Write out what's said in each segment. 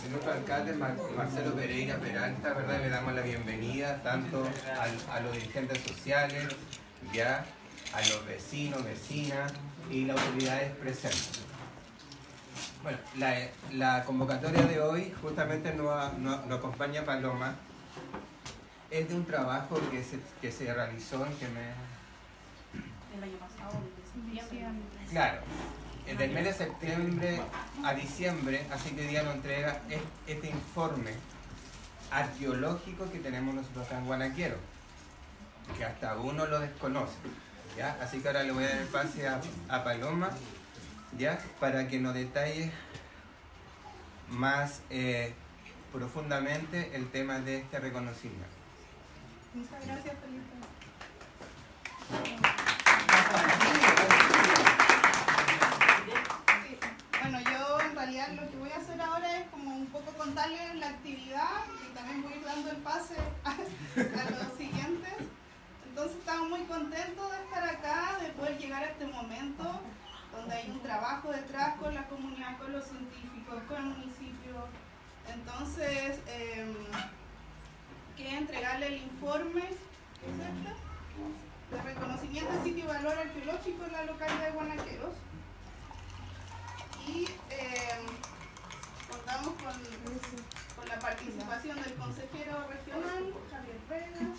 nuestro alcalde Marcelo Pereira Peralta, ¿verdad? Le damos la bienvenida tanto a los dirigentes sociales, ya, a los vecinos, vecinas y las autoridades presentes. Bueno, la convocatoria de hoy justamente nos acompaña Paloma. Es de un trabajo que se realizó en el año pasado, desde septiembre. Claro, del mes de septiembre a diciembre, así que hoy día nos entrega este informe arqueológico que tenemos nosotros acá en Guanaquero, que hasta uno lo desconoce, ¿ya? Así que ahora le voy a dar el pase a Paloma, ¿ya? Para que nos detalle más profundamente el tema de este reconocimiento. Muchas gracias, Felipe. Bueno, yo en realidad lo que voy a hacer ahora es como un poco contarles la actividad y también voy a ir dando el pase a los siguientes. Entonces estamos muy contentos de estar acá, de poder llegar a este momento donde hay un trabajo detrás con la comunidad, con los científicos, con el municipio. Entonces, quería entregarle el informe, ¿qué es este? De reconocimiento de sitio y valor arqueológico en la localidad de Guanaqueros. Y contamos con la participación del consejero regional, Javier Vega,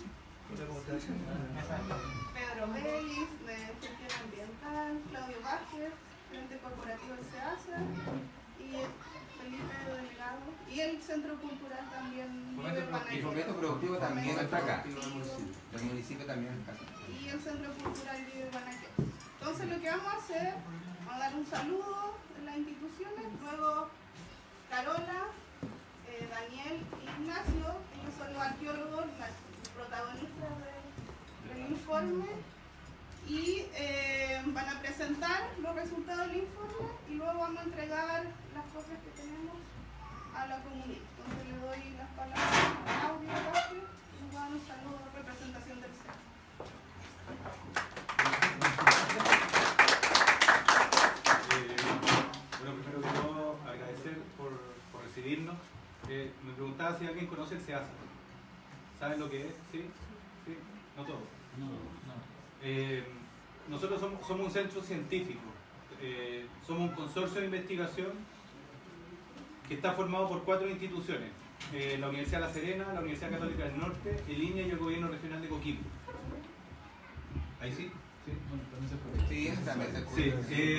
Pedro Vélez, de Gestión Ambiental, Claudio Vázquez, Frente Corporativo del SEASA, y Felipe Delegado, y el Centro Cultural también. Y el Fomento Productivo también está acá. El municipio también está acá. Y el Centro Cultural Vive Guanaquero. Entonces lo que vamos a hacer, vamos a dar un saludo de las instituciones, luego Carola, Daniel y Ignacio, ellos son los arqueólogos, los protagonistas del informe, y van a presentar los resultados del informe y luego vamos a entregar las copias que tenemos a la comunidad. Entonces le doy las palabras a Claudio Vázquez y nos va a dar un saludo de representación del SEA. Bueno, primero que todo, agradecer por recibirnos. Me preguntaba si alguien conoce el SEASA. ¿Saben lo que es? ¿Sí? ¿Sí? No todos. Nosotros somos un centro científico. Somos un consorcio de investigación que está formado por 4 instituciones. La Universidad de La Serena, la Universidad Católica del Norte, el INEA y el Gobierno Regional de Coquimbo. ¿Ahí sí? ¿Sí? Sí, también se escucha. Sí,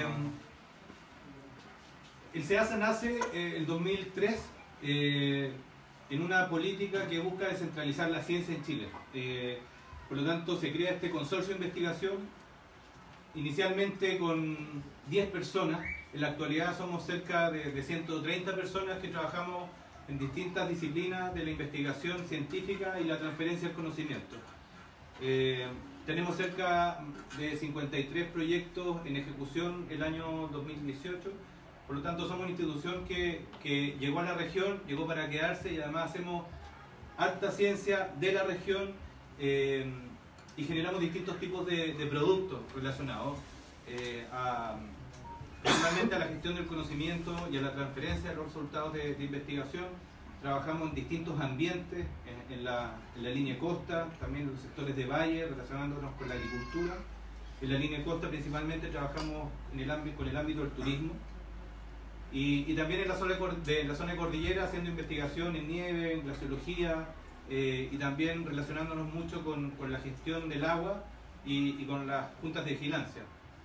el SEASA nace en el 2003 en una política que busca descentralizar la ciencia en Chile. Por lo tanto, se crea este consorcio de investigación, inicialmente con 10 personas. En la actualidad somos cerca de 130 personas que trabajamos en distintas disciplinas de la investigación científica y la transferencia del conocimiento. Tenemos cerca de 53 proyectos en ejecución el año 2018. Por lo tanto, somos una institución que llegó a la región, llegó para quedarse, y además hacemos alta ciencia de la región y generamos distintos tipos de productos relacionados principalmente a la gestión del conocimiento y a la transferencia de los resultados de investigación. Trabajamos en distintos ambientes, en la línea costa, también en los sectores de valle, relacionándonos con la agricultura. En la línea costa principalmente trabajamos con el ámbito del turismo. Y también en la zona de cordillera, haciendo investigación en nieve, en glaciología, y también relacionándonos mucho con la gestión del agua y con las juntas de vigilancia.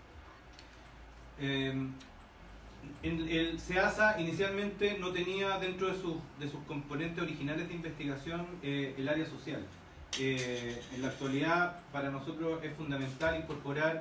El SEASA inicialmente no tenía dentro de sus componentes originales de investigación el área social. En la actualidad para nosotros es fundamental incorporar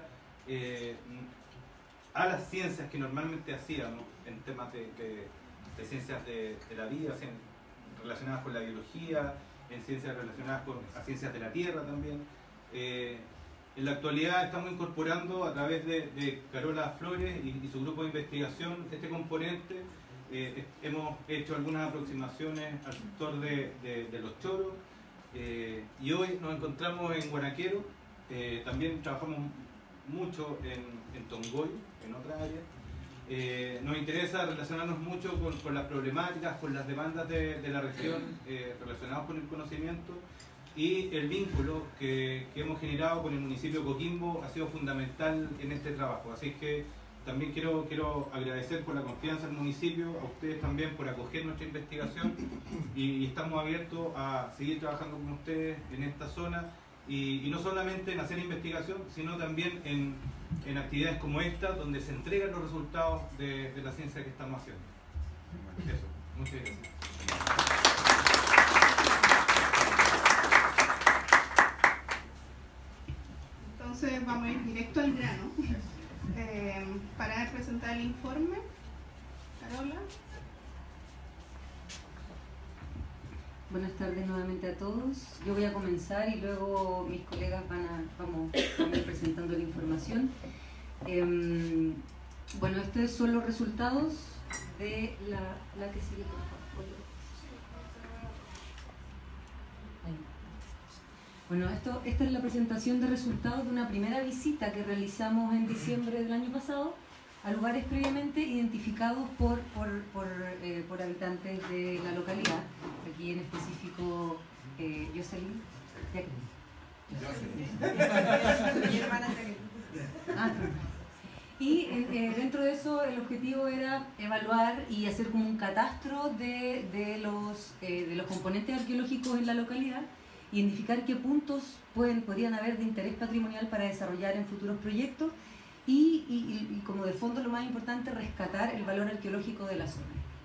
a las ciencias que normalmente hacíamos en temas de ciencias de la vida, relacionadas con la biología, en ciencias relacionadas con las ciencias de la tierra también. En la actualidad estamos incorporando a través de Carola Flores y su grupo de investigación este componente. Hemos hecho algunas aproximaciones al sector de los choros, y hoy nos encontramos en Guanaquero. También trabajamos mucho en Tongoy, en otra área, Nos interesa relacionarnos mucho con las problemáticas, con las demandas de la región relacionadas con el conocimiento, y el vínculo que hemos generado con el municipio de Coquimbo ha sido fundamental en este trabajo. Así que también quiero agradecer por la confianza al municipio, a ustedes también por acoger nuestra investigación, y estamos abiertos a seguir trabajando con ustedes en esta zona, y no solamente en hacer investigación, sino también en actividades como esta, donde se entregan los resultados de la ciencia que estamos haciendo. Eso, muchas gracias. Entonces vamos a ir directo al grano. Para presentar el informe, Carola. Buenas tardes nuevamente a todos. Yo voy a comenzar y luego mis colegas vamos a ir presentando la información. Bueno, estos son los resultados de la que sigue, por favor. Ahí. Bueno, esta es la presentación de resultados de una primera visita que realizamos en diciembre del año pasado a lugares previamente identificados por habitantes de la localidad. Aquí en específico, Jocelyn. Y dentro de eso el objetivo era evaluar y hacer como un catastro de los componentes arqueológicos en la localidad, identificar qué puntos podrían haber de interés patrimonial para desarrollar en futuros proyectos y como de fondo lo más importante, rescatar el valor arqueológico de la zona.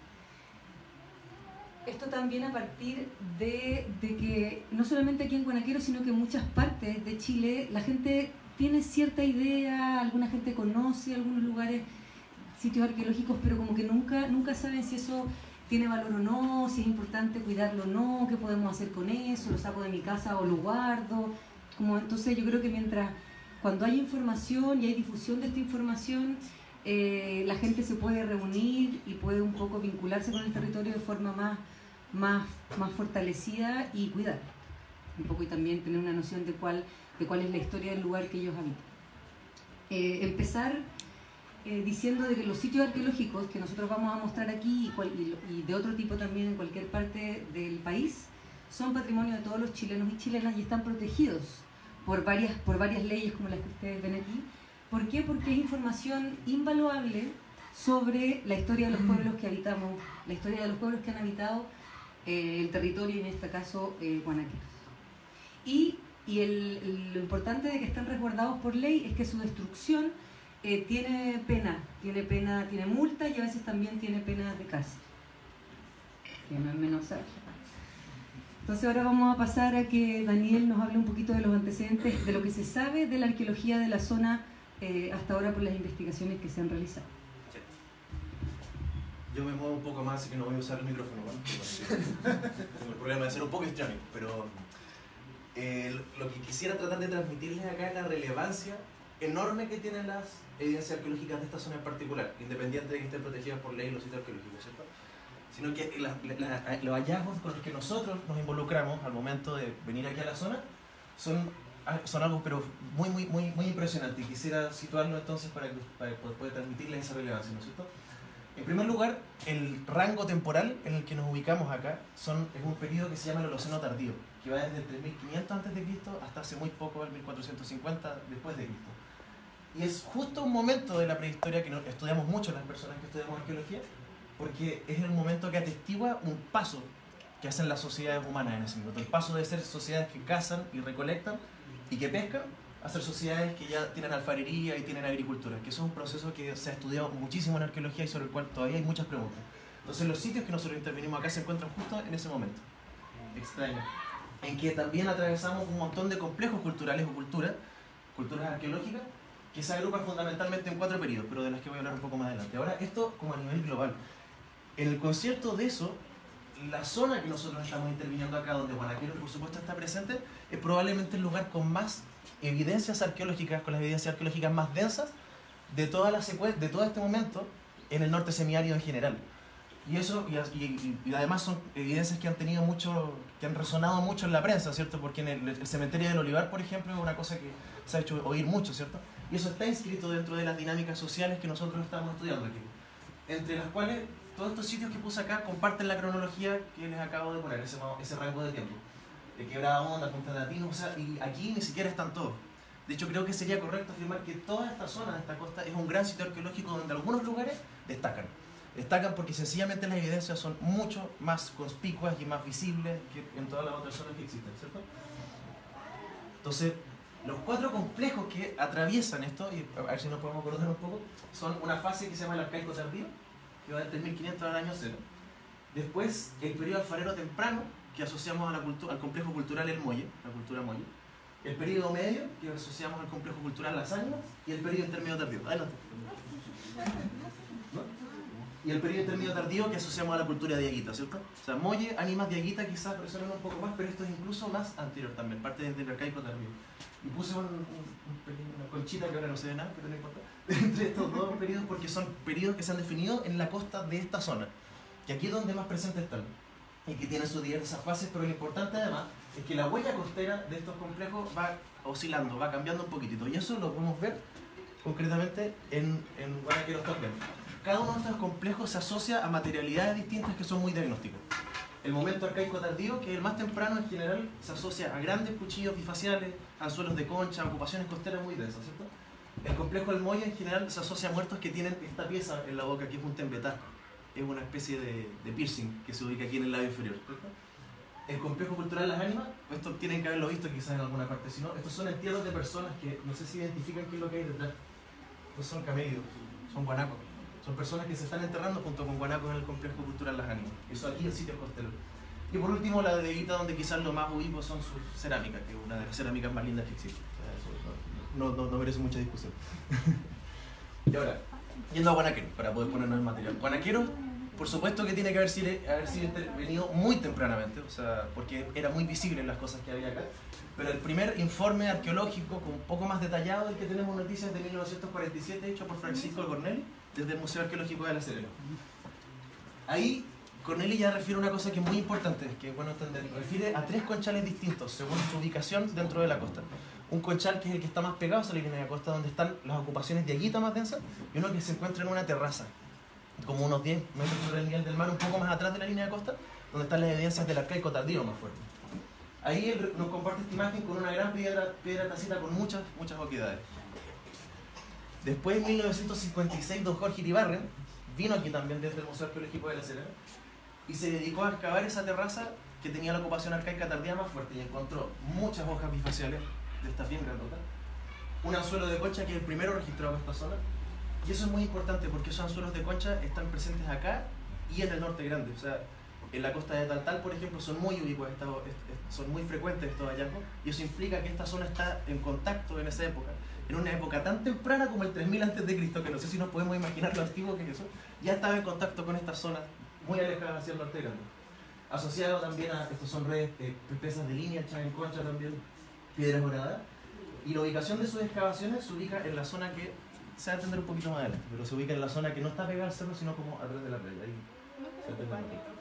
Esto también a partir de que no solamente aquí en Guanaquero, sino que en muchas partes de Chile la gente tiene cierta idea, alguna gente conoce algunos lugares, sitios arqueológicos, pero como que nunca saben si eso tiene valor o no, si es importante cuidarlo o no, qué podemos hacer con eso, lo saco de mi casa o lo guardo. Entonces yo creo que cuando hay información y hay difusión de esta información, la gente se puede reunir y puede un poco vincularse con el territorio de forma más fortalecida y cuidar un poco, y también tener una noción de cuál es la historia del lugar que ellos habitan. Empezar diciendo de que los sitios arqueológicos que nosotros vamos a mostrar aquí y de otro tipo también en cualquier parte del país son patrimonio de todos los chilenos y chilenas y están protegidos por varias leyes como las que ustedes ven aquí. ¿Por qué? Porque es información invaluable sobre la historia de los pueblos que habitamos, la historia de los pueblos que han habitado el territorio, y en este caso guanaqueros. Y lo importante de que estén resguardados por ley es que su destrucción tiene multa, y a veces también tiene pena de cárcel, que no es menos ágil. Entonces ahora vamos a pasar a que Daniel nos hable un poquito de los antecedentes, de lo que se sabe de la arqueología de la zona hasta ahora por las investigaciones que se han realizado. Yo me muevo un poco más, así que no voy a usar el micrófono, ¿vale? Tengo el problema de ser un poco extraño, pero lo que quisiera tratar de transmitirles acá es la relevancia enorme que tienen las evidencias arqueológicas de esta zona en particular, independiente de que estén protegidas por ley los sitios arqueológicos, ¿cierto? Sino que los hallazgos con los que nosotros nos involucramos al momento de venir aquí a la zona son algo pero muy impresionante, y quisiera situarlo entonces para poder transmitirles esa relevancia, ¿no es cierto? En primer lugar, el rango temporal en el que nos ubicamos acá es un periodo que se llama el Holoceno tardío, que va desde el 3500 a.C. hasta hace muy poco, el 1450 después de Cristo. Y es justo un momento de la prehistoria que estudiamos mucho las personas que estudiamos arqueología, porque es el momento que atestigua un paso que hacen las sociedades humanas en ese momento. El paso de ser sociedades que cazan y recolectan y que pescan, a ser sociedades que ya tienen alfarería y tienen agricultura, que eso es un proceso que se ha estudiado muchísimo en arqueología y sobre el cual todavía hay muchas preguntas. Entonces los sitios que nosotros intervenimos acá se encuentran justo en ese momento extraño, en que también atravesamos un montón de complejos culturales o culturas arqueológicas que se agrupan fundamentalmente en 4 periodos, pero de las que voy a hablar un poco más adelante. Ahora, esto como a nivel global. En el concierto de eso, la zona que nosotros estamos interviniendo acá, donde Guanaquero por supuesto está presente, es probablemente el lugar con más evidencias arqueológicas, con las evidencias arqueológicas más densas de todo este momento en el norte semiárido en general. Y eso, y además son evidencias que han resonado mucho en la prensa, ¿cierto? Porque en el cementerio del Olivar, por ejemplo, es una cosa que se ha hecho oír mucho, ¿cierto? Y eso está inscrito dentro de las dinámicas sociales que nosotros estamos estudiando aquí. entre las cuales todos estos sitios que puse acá comparten la cronología que les acabo de poner, ese rango de tiempo. Quebrada Honda, Punta de Latino, o sea, y aquí ni siquiera están todos. De hecho, creo que sería correcto afirmar que toda esta zona de esta costa es un gran sitio arqueológico donde algunos lugares destacan. Destacan porque sencillamente las evidencias son mucho más conspicuas y más visibles que en todas las otras zonas que existen, ¿cierto? Entonces, los 4 complejos que atraviesan esto, y a ver si nos podemos acordar un poco, son una fase que se llama el Arcaico Tardío, que va del 3500 al año 0. Después, el periodo alfarero temprano, que asociamos al complejo cultural El Molle, la cultura Molle. El periodo medio, que asociamos al complejo cultural Las Ánimas, y el periodo intermedio tardío. Adelante. ¿No? Y el periodo intermedio tardío que asociamos a la cultura diaguita, ¿cierto? O sea, Molle, Ánimas, diaguita quizás resuenan un poco más, pero esto es incluso más anterior también, parte desde el arcaico tardío. Y puse una conchita que ahora no se ve nada, pero no importa, entre estos dos periodos, porque son periodos que se han definido en la costa de esta zona, que aquí es donde más presentes están, y que tienen sus diversas fases, pero lo importante además es que la huella costera de estos complejos va oscilando, va cambiando un poquitito, y eso lo podemos ver concretamente en Guanaqueros también. Cada uno de estos complejos se asocia a materialidades distintas que son muy diagnósticos. El momento arcaico tardío, que es el más temprano en general, se asocia a grandes cuchillos bifaciales, anzuelos de concha, ocupaciones costeras muy densas, ¿cierto? El complejo del Molle en general se asocia a muertos que tienen esta pieza en la boca, que es un tembetá. Es una especie de piercing que se ubica aquí en el labio inferior, ¿cierto? El complejo cultural Las Ánimas, esto tienen que haberlo visto quizás en alguna parte, si no, estos son entierros de personas que no sé si identifican qué es lo que hay detrás. Estos son camellos, son guanacos. Son personas que se están enterrando junto con guanacos en el complejo cultural Las Ánimas. Eso aquí en sitios costeros. Y por último, la de Deguita, donde quizás lo más ubicuo son sus cerámicas, que es una de las cerámicas más lindas que existe. O sea, eso no merece mucha discusión. Y ahora, yendo a Guanaqueros, para poder ponernos en material. Guanaqueros, por supuesto que tiene que haber sido intervenido muy tempranamente, o sea, porque era muy visible las cosas que había acá. Pero el primer informe arqueológico, con un poco más detallado, el que tenemos noticias de 1947, hecho por Francisco Corneli, desde el Museo Arqueológico de La Serena. Ahí Corneli ya refiere una cosa que es muy importante, que es bueno entender. Refiere a 3 conchales distintos según su ubicación dentro de la costa. Un conchal que es el que está más pegado a esa línea de costa, donde están las ocupaciones de aguita más densas, y uno que se encuentra en una terraza, como unos 10 metros sobre el nivel del mar, un poco más atrás de la línea de costa, donde están las evidencias del arcaico tardío más fuerte. Ahí él nos comparte esta imagen con una gran piedra tacita con muchas oquedades. Después, en 1956, don Jorge Iribarren vino aquí también desde el Museo Arqueológico de La Serena y se dedicó a excavar esa terraza que tenía la ocupación arcaica tardía más fuerte y encontró muchas hojas bifaciales de estas bien grandotas, un anzuelo de concha que es el primero registrado en esta zona, y eso es muy importante porque esos anzuelos de concha están presentes acá y en el norte grande, o sea, en la costa de Taltal, por ejemplo, son muy ubicuos, son muy frecuentes estos hallazgos, y eso implica que esta zona está en contacto en esa época, en una época tan temprana como el 3000 a.C., que no sé si nos podemos imaginar lo antiguo que es eso, ya estaba en contacto con estas zonas muy alejadas hacia el norte grande. Asociado también a, estos son redes, piezas de línea hechas en concha también, piedras moradas, y la ubicación de sus excavaciones se ubica en la zona que se va a entender un poquito más adelante, pero se ubica en la zona que no está pegada al cerro, sino como atrás de la playa. Ahí se entiende mejor.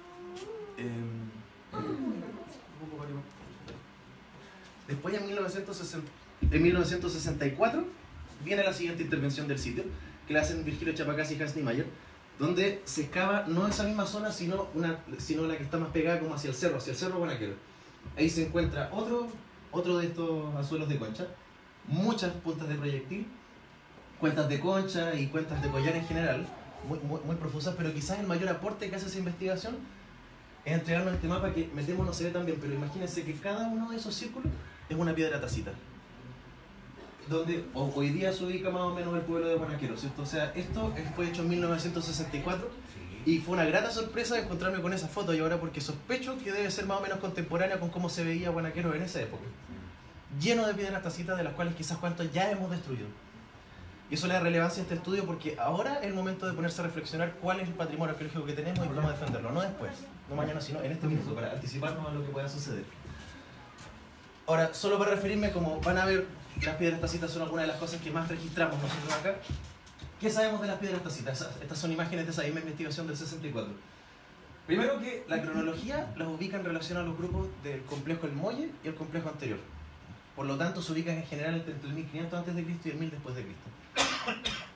Después, en 1964, viene la siguiente intervención del sitio, que la hacen Virgilio Chapacasi y Hans Niemeyer, donde se excava no esa misma zona, sino la que está más pegada como hacia el cerro Guanaquero. Ahí se encuentra otro de estos anzuelos de concha, muchas puntas de proyectil, cuentas de concha y cuentas de collar en general, muy profusas, pero quizás el mayor aporte que hace esa investigación es entregarnos este mapa que metemos no se ve tan bien, pero imagínense que cada uno de esos círculos es una piedra tacita, donde hoy día se ubica más o menos el pueblo de Guanaquero, ¿cierto? O sea, esto fue hecho en 1964 y fue una grata sorpresa encontrarme con esa foto y ahora porque sospecho que debe ser más o menos contemporánea con cómo se veía Guanaquero en esa época, lleno de piedras tacitas de las cuales quizás cuantos ya hemos destruido. Y eso le da relevancia a este estudio porque ahora es el momento de ponerse a reflexionar cuál es el patrimonio arqueológico que tenemos y cómo defenderlo, no después, no mañana, sino en este minuto, para anticiparnos a lo que pueda suceder. Ahora, solo para referirme, como van a ver, las piedras tacitas son algunas de las cosas que más registramos nosotros acá. ¿Qué sabemos de las piedras tacitas? Estas son imágenes de esa misma investigación del 64. Primero que la cronología las ubica en relación a los grupos del complejo El Molle y el complejo anterior. Por lo tanto, se ubican en general entre el 1500 a.C. y el 1000 después de Cristo.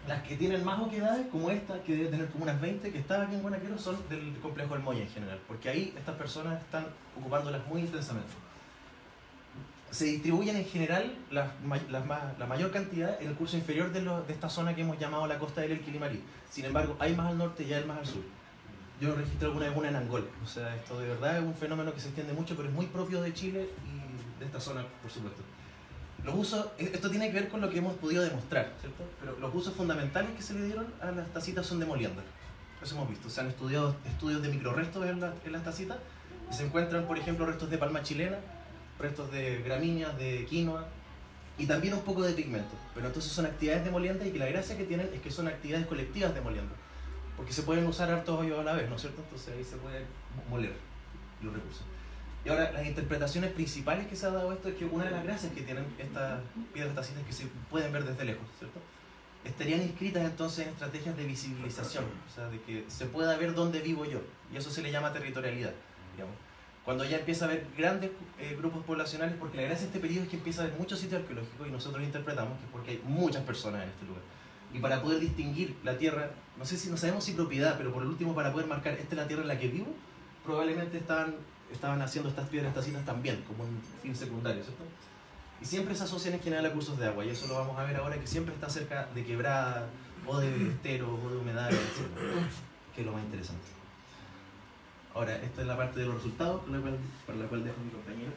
Las que tienen más oquedades, como esta, que debe tener como unas 20, que estaba aquí en Guanaquero, son del complejo del Moya en general, porque ahí estas personas están ocupándolas muy intensamente. Se distribuyen en general la mayor cantidad en el curso inferior de esta zona que hemos llamado la costa del El Quilimarí. Sin embargo, hay más al norte y hay más al sur. Yo registré alguna vez una en Angola. O sea, esto de verdad es un fenómeno que se extiende mucho, pero es muy propio de Chile y de esta zona, por supuesto. Los usos, esto tiene que ver con lo que hemos podido demostrar, ¿cierto? Pero los usos fundamentales que se le dieron a las tacitas son de molienda. Eso hemos visto. Se han estudiado estudios de microrestos en las tacitas y se encuentran, por ejemplo, restos de palma chilena, restos de gramíneas, de quinoa y también un poco de pigmento. Pero entonces son actividades de molienda y que la gracia que tienen es que son actividades colectivas de molienda. Porque se pueden usar hartos hoyos a la vez, ¿no es cierto? Entonces ahí se puede moler los recursos. Y ahora, las interpretaciones principales que se ha dado esto es que una de las gracias que tienen estas piedras tacitas es que se pueden ver desde lejos, ¿cierto? Estarían inscritas entonces en estrategias de visibilización, o sea, de que se pueda ver dónde vivo yo, y eso se le llama territorialidad, digamos. Cuando ya empieza a haber grandes grupos poblacionales, porque la gracia de este periodo es que empieza a haber muchos sitios arqueológicos y nosotros lo interpretamos que es porque hay muchas personas en este lugar. Y para poder distinguir la tierra, no sabemos si propiedad, pero por el último para poder marcar esta es la tierra en la que vivo, probablemente estaban haciendo estas piedras tacitas también, como un fin secundario, ¿cierto? Y siempre se asocian en general a cursos de agua, y eso lo vamos a ver ahora, que siempre está cerca de quebradas, o de esteros, o de humedales, etc., que es lo más interesante. Ahora, esta es la parte de los resultados, para la cual dejo a mi compañero.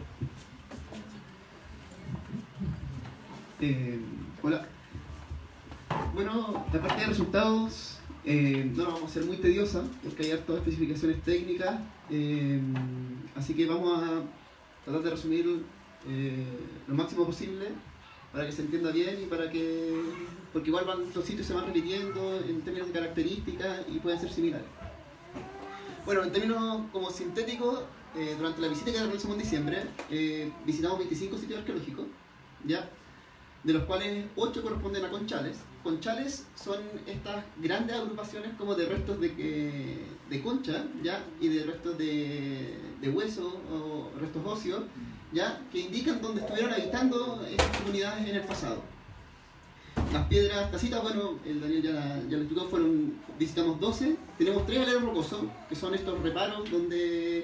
Hola. Bueno, la parte de resultados no la vamos a hacer muy tediosa, porque hay hartas especificaciones técnicas, así que vamos a tratar de resumir lo máximo posible para que se entienda bien y porque igual los sitios se van repitiendo en términos de características y pueden ser similares. Bueno, en términos como sintéticos, durante la visita que realizamos en diciembre, visitamos 25 sitios arqueológicos, ¿ya? De los cuales 8 corresponden a conchales. Conchales son estas grandes agrupaciones como de restos de concha, ¿ya? Y de restos de hueso o restos óseos, ¿ya? Que indican dónde estuvieron habitando estas comunidades en el pasado. Las piedras tacitas, bueno, el Daniel ya lo explicó, visitamos 12. Tenemos 3 aleros rocosos, que son estos reparos donde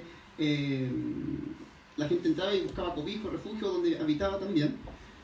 la gente entraba y buscaba cobijo, refugio, donde habitaba también.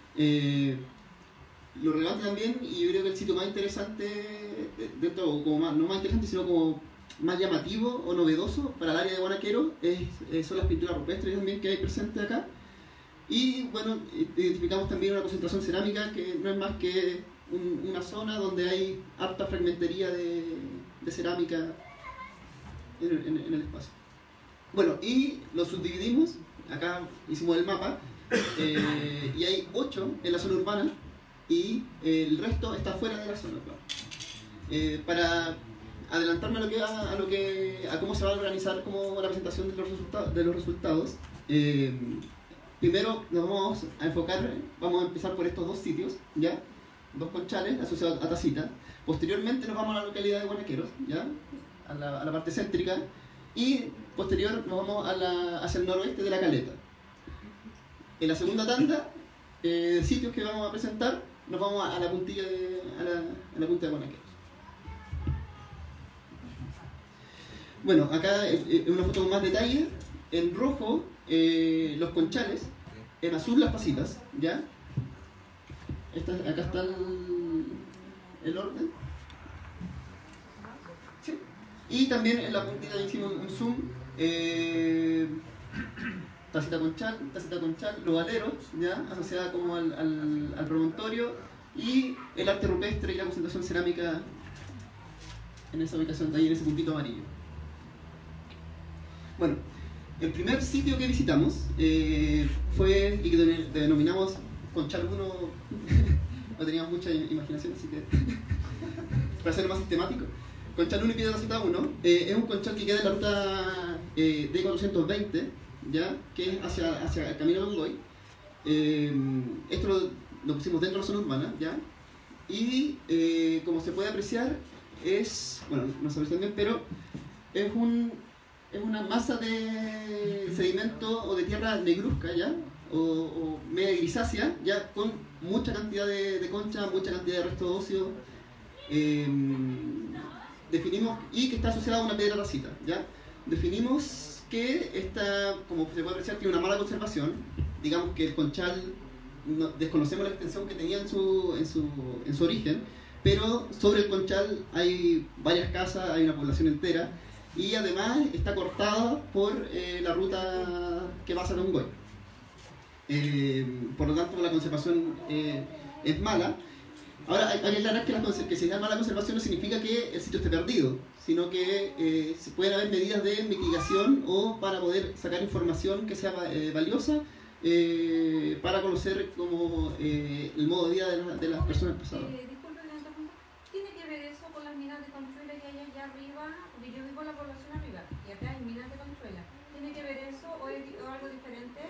Lo relevante también, y yo creo que el sitio más interesante, no más interesante, sino como más llamativo o novedoso para el área de Guanaquero, son las pinturas rupestres también que hay presentes acá. Y bueno, identificamos también una concentración cerámica que no es más que una zona donde hay harta fragmentería de cerámica en el espacio. Bueno, y lo subdividimos, acá hicimos el mapa, y hay 8 en la zona urbana y el resto está fuera de la zona urbana. Para adelantarme a cómo se va a organizar como la presentación de los resultados, primero nos vamos a enfocar, vamos a empezar por estos 2 sitios, ¿ya? 2 conchales asociados a tacita. Posteriormente nos vamos a la localidad de Guanaqueros, ¿ya? A la parte céntrica, y posterior nos vamos hacia el noroeste de la caleta. En la segunda tanda de sitios que vamos a presentar, nos vamos a la puntilla a la punta de Guanaqueros. Bueno, acá es una foto con más detalle. En rojo los conchales, en azul las pasitas, ¿ya? Acá está el orden. ¿Sí? Y también en la puntita hicimos un zoom. Tacita conchal, los aleros, ¿ya? Asociada como al promontorio, y el arte rupestre y la concentración cerámica en esa ubicación, ahí en ese puntito amarillo. Bueno, el primer sitio que visitamos fue, y que denominamos Conchal 1, no teníamos mucha imaginación, así que para hacerlo más sistemático, Conchal 1 y Piedra Tacita 1, es un conchal que queda en la ruta D420, ¿ya? Que es hacia el camino de Longoy. Esto lo pusimos dentro de la zona urbana, ¿ya? Y como se puede apreciar, bueno, no se aprecia bien, pero es una masa de sedimento o de tierra negruzca, ¿ya? O media grisácea, ya, con mucha cantidad de concha, mucha cantidad de restos óseos, definimos, y que está asociada a una piedra racita, ¿ya? Definimos que esta, como se puede apreciar, tiene una mala conservación. Digamos que el conchal, desconocemos la extensión que tenía en su origen, pero sobre el conchal hay varias casas, hay una población entera, y además está cortada por la ruta que va a Satongoy. Por lo tanto, la conservación es mala. Ahora, hay que aclarar que si es mala conservación no significa que el sitio esté perdido, sino que se pueden haber medidas de mitigación o para poder sacar información que sea valiosa para conocer como el modo de vida de las personas pasadas. Disculpe, ¿tiene que ver eso con las minas de Conchuela que hay allá arriba? Porque yo vivo en la población arriba y acá hay minas de Conchuela. ¿Tiene que ver eso o es algo diferente?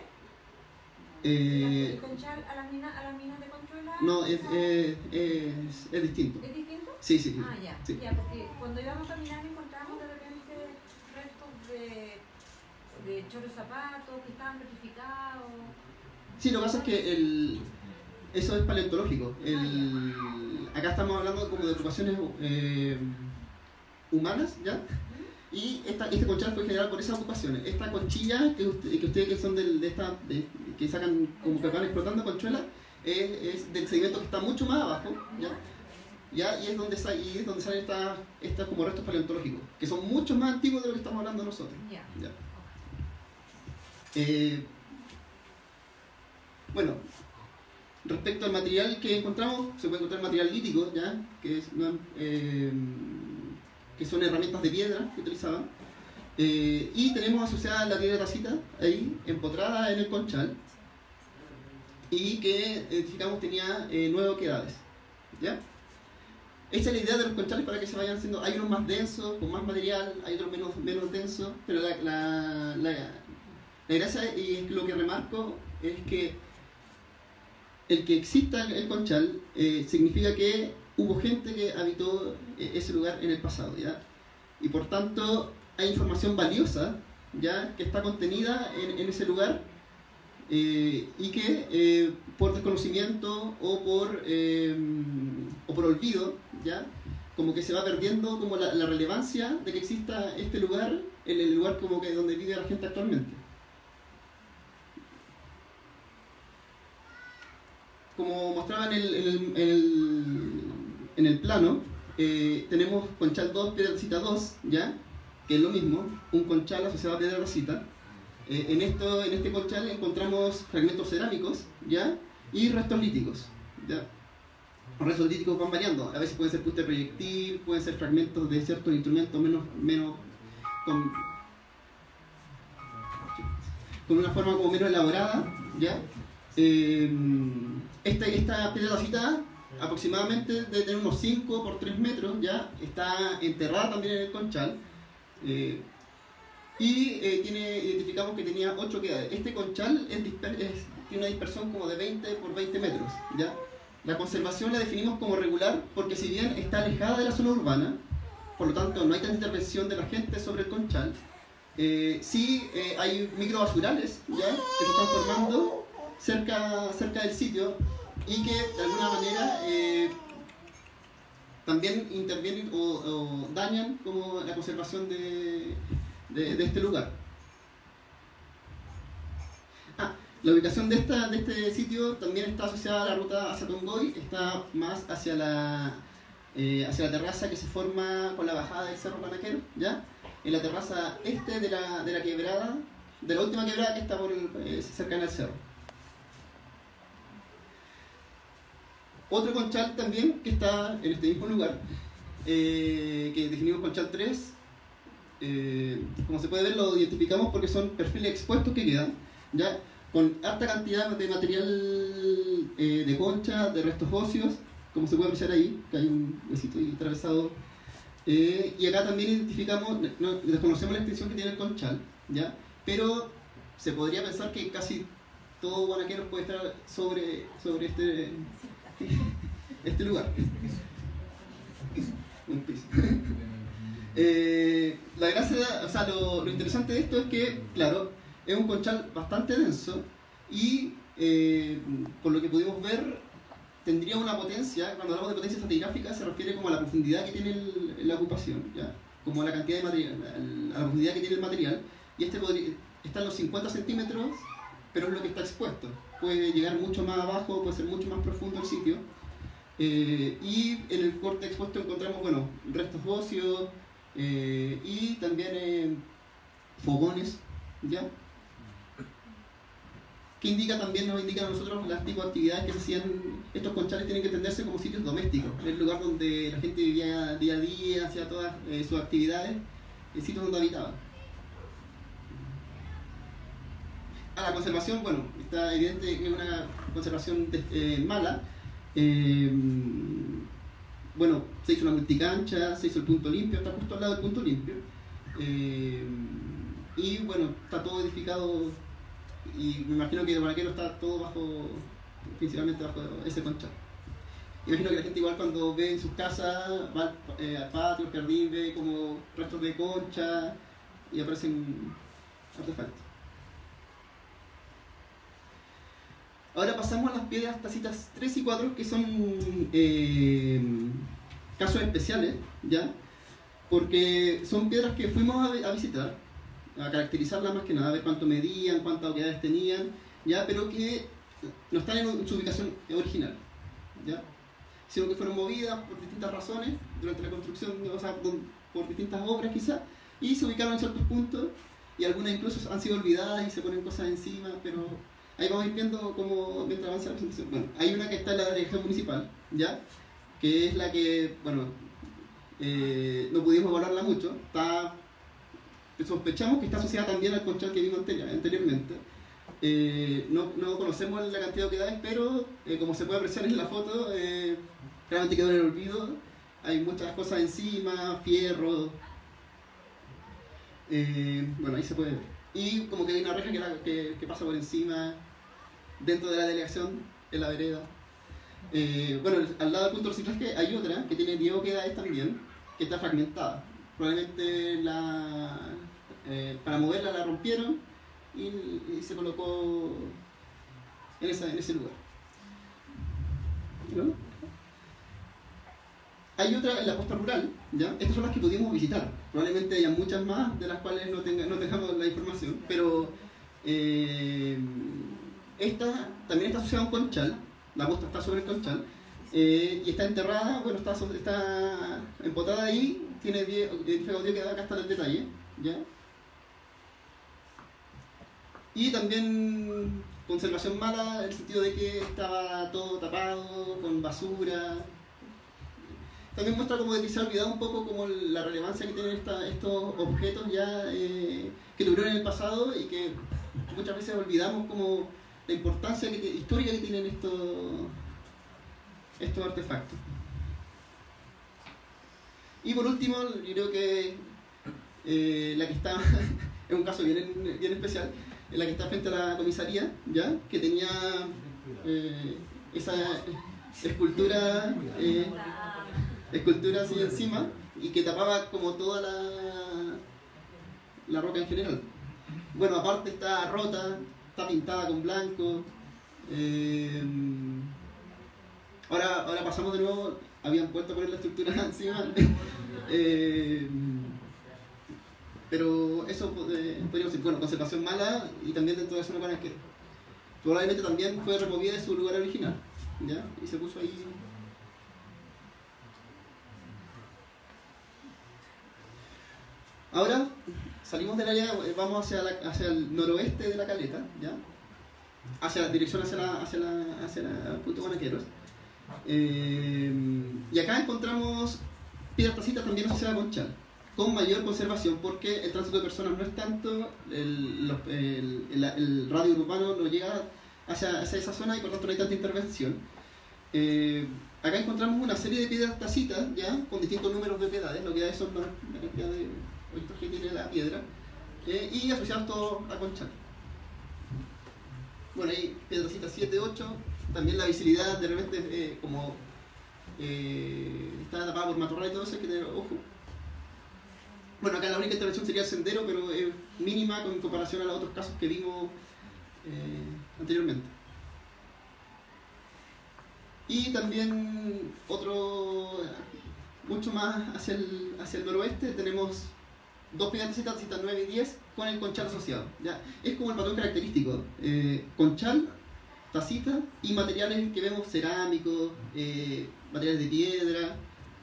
¿El conchal a las minas de Conchuela? No, es distinto. ¿Es distinto? Sí, sí. Ah, ya. Sí. Ya, porque cuando íbamos a caminar encontramos de repente restos de choros zapatos que estaban petrificados. Sí, lo que pasa es que eso es paleontológico. Acá estamos hablando como de ocupaciones humanas, ¿ya? Y este conchal fue generado por esas ocupaciones. Esta conchilla que ustedes que son que sacan como que van explotando conchuelas, es del sedimento que está mucho más abajo, ¿ya? Y es donde salen estas como restos paleontológicos, que son mucho más antiguos de lo que estamos hablando nosotros. ¿Ya? Bueno, respecto al material que encontramos, se puede encontrar material lítico, ¿ya? Que son herramientas de piedra que utilizaban. Y tenemos asociada la piedra racita ahí, empotrada en el conchal, y que identificamos tenía 9 oquedades, ¿ya? Esta es la idea de los conchales para que se vayan haciendo. Hay unos más densos, con más material, hay otros menos densos, pero la gracia y lo que remarco es que el que exista el conchal significa que hubo gente que habitó ese lugar en el pasado, ¿ya? Y por tanto hay información valiosa, ¿ya? Que está contenida en ese lugar y que por desconocimiento o por olvido, ¿ya? Como que se va perdiendo como la relevancia de que exista este lugar en el lugar como que donde vive la gente actualmente. Como mostraba en el plano, tenemos conchal 2, piedra rosita 2, ¿ya? Que es lo mismo, un conchal asociado a piedra rosita. En este conchal encontramos fragmentos cerámicos, ¿ya? Y restos líticos, ¿ya? Los restos líticos van variando, a veces pueden ser punta de proyectil, pueden ser fragmentos de ciertos instrumentos menos con una forma como menos elaborada, ¿ya? Esta piedra rosita aproximadamente debe tener unos 5 por 3 metros, ¿ya? Está enterrada también en el conchal. Identificamos que tenía 8 oquedades. Este conchal tiene una dispersión como de 20 por 20 metros, ¿ya? La conservación la definimos como regular porque si bien está alejada de la zona urbana, por lo tanto no hay tanta intervención de la gente sobre el conchal, sí hay microbasurales, ¿ya? Que se están formando cerca del sitio y que de alguna manera también intervienen o dañan como la conservación de este lugar. La ubicación de este sitio también está asociada a la ruta hacia Tongoy, está más hacia la terraza que se forma con la bajada del Cerro Panaquero, ¿ya? En la terraza este de la quebrada, de la última quebrada que está cercana al cerro. Otro conchal también que está en este mismo lugar, que definimos conchal 3, como se puede ver lo identificamos porque son perfiles expuestos que quedan, ¿ya? Con alta cantidad de material de concha, de restos óseos, como se puede apreciar ahí, que hay un huesito ahí atravesado. Y acá también identificamos, desconocemos la extensión que tiene el conchal, ¿ya? Pero se podría pensar que casi todo Guanaquero puede estar sobre este lugar. Un piso. La gracia, o sea, lo interesante de esto es que, claro, es un conchal bastante denso y por lo que pudimos ver tendría una potencia. Cuando hablamos de potencia estratigráfica se refiere como a la profundidad que tiene la ocupación, ¿ya? Como a la cantidad de material, a la profundidad que tiene el material, y está en los 50 centímetros, pero es lo que está expuesto. Puede llegar mucho más abajo, puede ser mucho más profundo el sitio. Y en el corte expuesto encontramos, bueno, restos óseos y también fogones, ¿ya? Que nos indican a nosotros las tipos de actividades que se hacían. Estos conchales tienen que entenderse como sitios domésticos, el lugar donde la gente vivía día a día, hacía todas sus actividades, el sitio donde habitaban. A la conservación, bueno, está evidente que es una conservación mala. Bueno, se hizo una multicancha, se hizo el punto limpio, está justo al lado del punto limpio. Y bueno, está todo edificado. Y me imagino que de Baraquero está todo principalmente bajo ese conchal. Imagino que la gente igual cuando ve en sus casas, va al patio, al jardín, ve como restos de concha y aparecen artefactos. Ahora pasamos a las piedras tacitas 3 y 4, que son casos especiales, ¿ya? Porque son piedras que fuimos a visitar, a caracterizarlas más que nada, a ver cuánto medían, cuántas oquedades tenían, ¿ya? Pero que no están en su ubicación original, ¿ya? Sino que fueron movidas por distintas razones durante la construcción, o sea, por distintas obras quizás, y se ubicaron en ciertos puntos, y algunas incluso han sido olvidadas y se ponen cosas encima, pero ahí vamos a ir viendo cómo mientras avanza la presentación. Bueno, hay una que está en la delegación municipal, ¿ya? Que es la que, bueno, no pudimos evaluarla mucho, sospechamos que está asociada también al conchal que vimos anteriormente. No conocemos la cantidad de oquedades, pero como se puede apreciar en la foto, realmente quedó en el olvido. Hay muchas cosas encima, fierro. Bueno, ahí se puede ver. Y como que hay una reja que pasa por encima, dentro de la delegación, en la vereda. Bueno, al lado del punto de reciclaje hay otra que tiene 10 oquedades también, que está fragmentada. Probablemente para moverla la rompieron y se colocó en ese lugar. ¿No? Hay otra en la costa rural, ¿ya? Estas son las que pudimos visitar. Probablemente haya muchas más de las cuales no tengamos la información, pero esta también está asociada a un conchal. La costa está sobre el conchal y está enterrada, bueno, está empotada ahí, tiene 10 que da acá hasta el detalle, ¿ya? Y también conservación mala en el sentido de que estaba todo tapado, con basura. También muestra como de que se ha olvidado un poco como la relevancia que tienen estos objetos ya que tuvieron en el pasado y que muchas veces olvidamos como la importancia histórica que tienen estos artefactos. Y por último, yo creo que la que está, es un caso bien especial, la que está frente a la comisaría, ¿ya? Que tenía esa escultura así encima y que tapaba como toda la roca en general. Bueno, aparte está rota, está pintada con blanco. Ahora pasamos de nuevo, habían vuelto a poner la estructura encima. Pero eso podríamos decir, bueno, conservación mala y también dentro de eso no que probablemente también fue removida de su lugar original, ¿ya? Y se puso ahí. Ahora salimos del área, vamos hacia el noroeste de la caleta, ¿ya? Dirección hacia la punto Guanaqueros. Y acá encontramos piedras tacitas también asociadas a conchal, con mayor conservación porque el tránsito de personas no es tanto, el radio urbano no llega hacia esa zona y por tanto no hay tanta intervención. Acá encontramos una serie de piedras tacitas, ¿ya? Con distintos números de oquedades. Las oquedades son la cantidad de ojitos que tiene la piedra, y asociados todos a conchal. Bueno, ahí piedrecitas 7, 8, también la visibilidad de repente como está tapada por matorral y todo eso, hay que tener ojo. Bueno, acá la única intervención sería el sendero, pero es mínima en comparación a los otros casos que vimos anteriormente. Y también otro, mucho más hacia el noroeste, tenemos dos piedras tacitas 9 y 10 con el conchal asociado. ¿Ya? Es como el patrón característico, conchal, tacita y materiales que vemos cerámicos, materiales de piedra.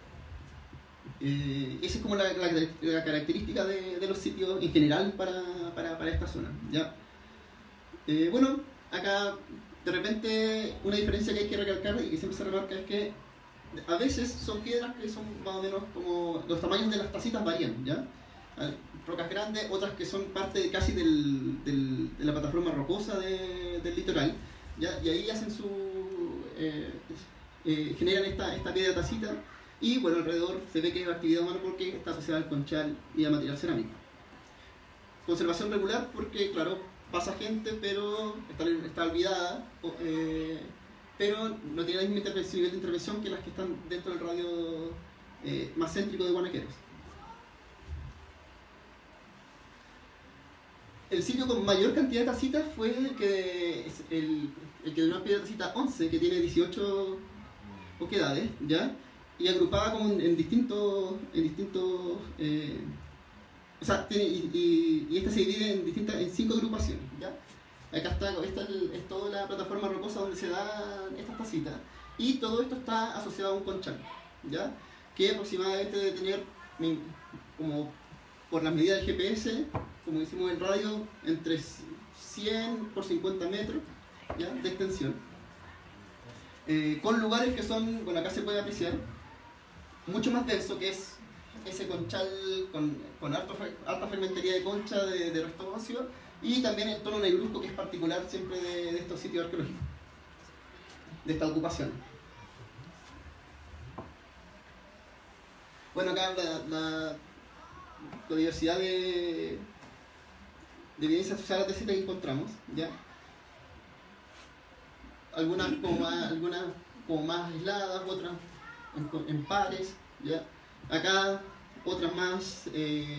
Esa es como la característica de los sitios en general para esta zona, ¿ya? Bueno, acá de repente una diferencia que hay que recalcar y que siempre se remarca es que a veces son piedras que son más o menos como los tamaños de las tacitas varían, ¿ya? Rocas grandes, otras que son parte casi de la plataforma rocosa del litoral, ¿ya? Y ahí hacen generan esta piedra tacita. Y bueno, alrededor se ve que es actividad humana porque está asociada al conchal y al material cerámico. Conservación regular porque, claro, pasa gente, pero está olvidada, pero no tiene el mismo nivel de intervención que las que están dentro del radio más céntrico de Guanaqueros. El sitio con mayor cantidad de tacitas fue el que de una piedra tacita 11, que tiene 18 oquedades, ¿ya? Y agrupada como en distintos o sea, y esta se divide en 5 agrupaciones, ¿ya? Acá es toda la plataforma rocosa donde se dan estas tacitas, y todo esto está asociado a un conchal, ¿ya? Que aproximadamente debe tener, como por las medidas del GPS, como decimos en radio, entre 100 por 50 metros, ¿ya? De extensión, con lugares que son, bueno, acá se puede apreciar mucho más denso, que es ese conchal con alta fermentería de concha de resto óseo, y también el tono negruzco, que es particular siempre de estos sitios arqueológicos, de esta ocupación. Bueno, acá la diversidad de evidencias asociadas a la tacita que encontramos, ¿ya? Algunas como más aisladas, otras en pares, ¿ya? Acá otras más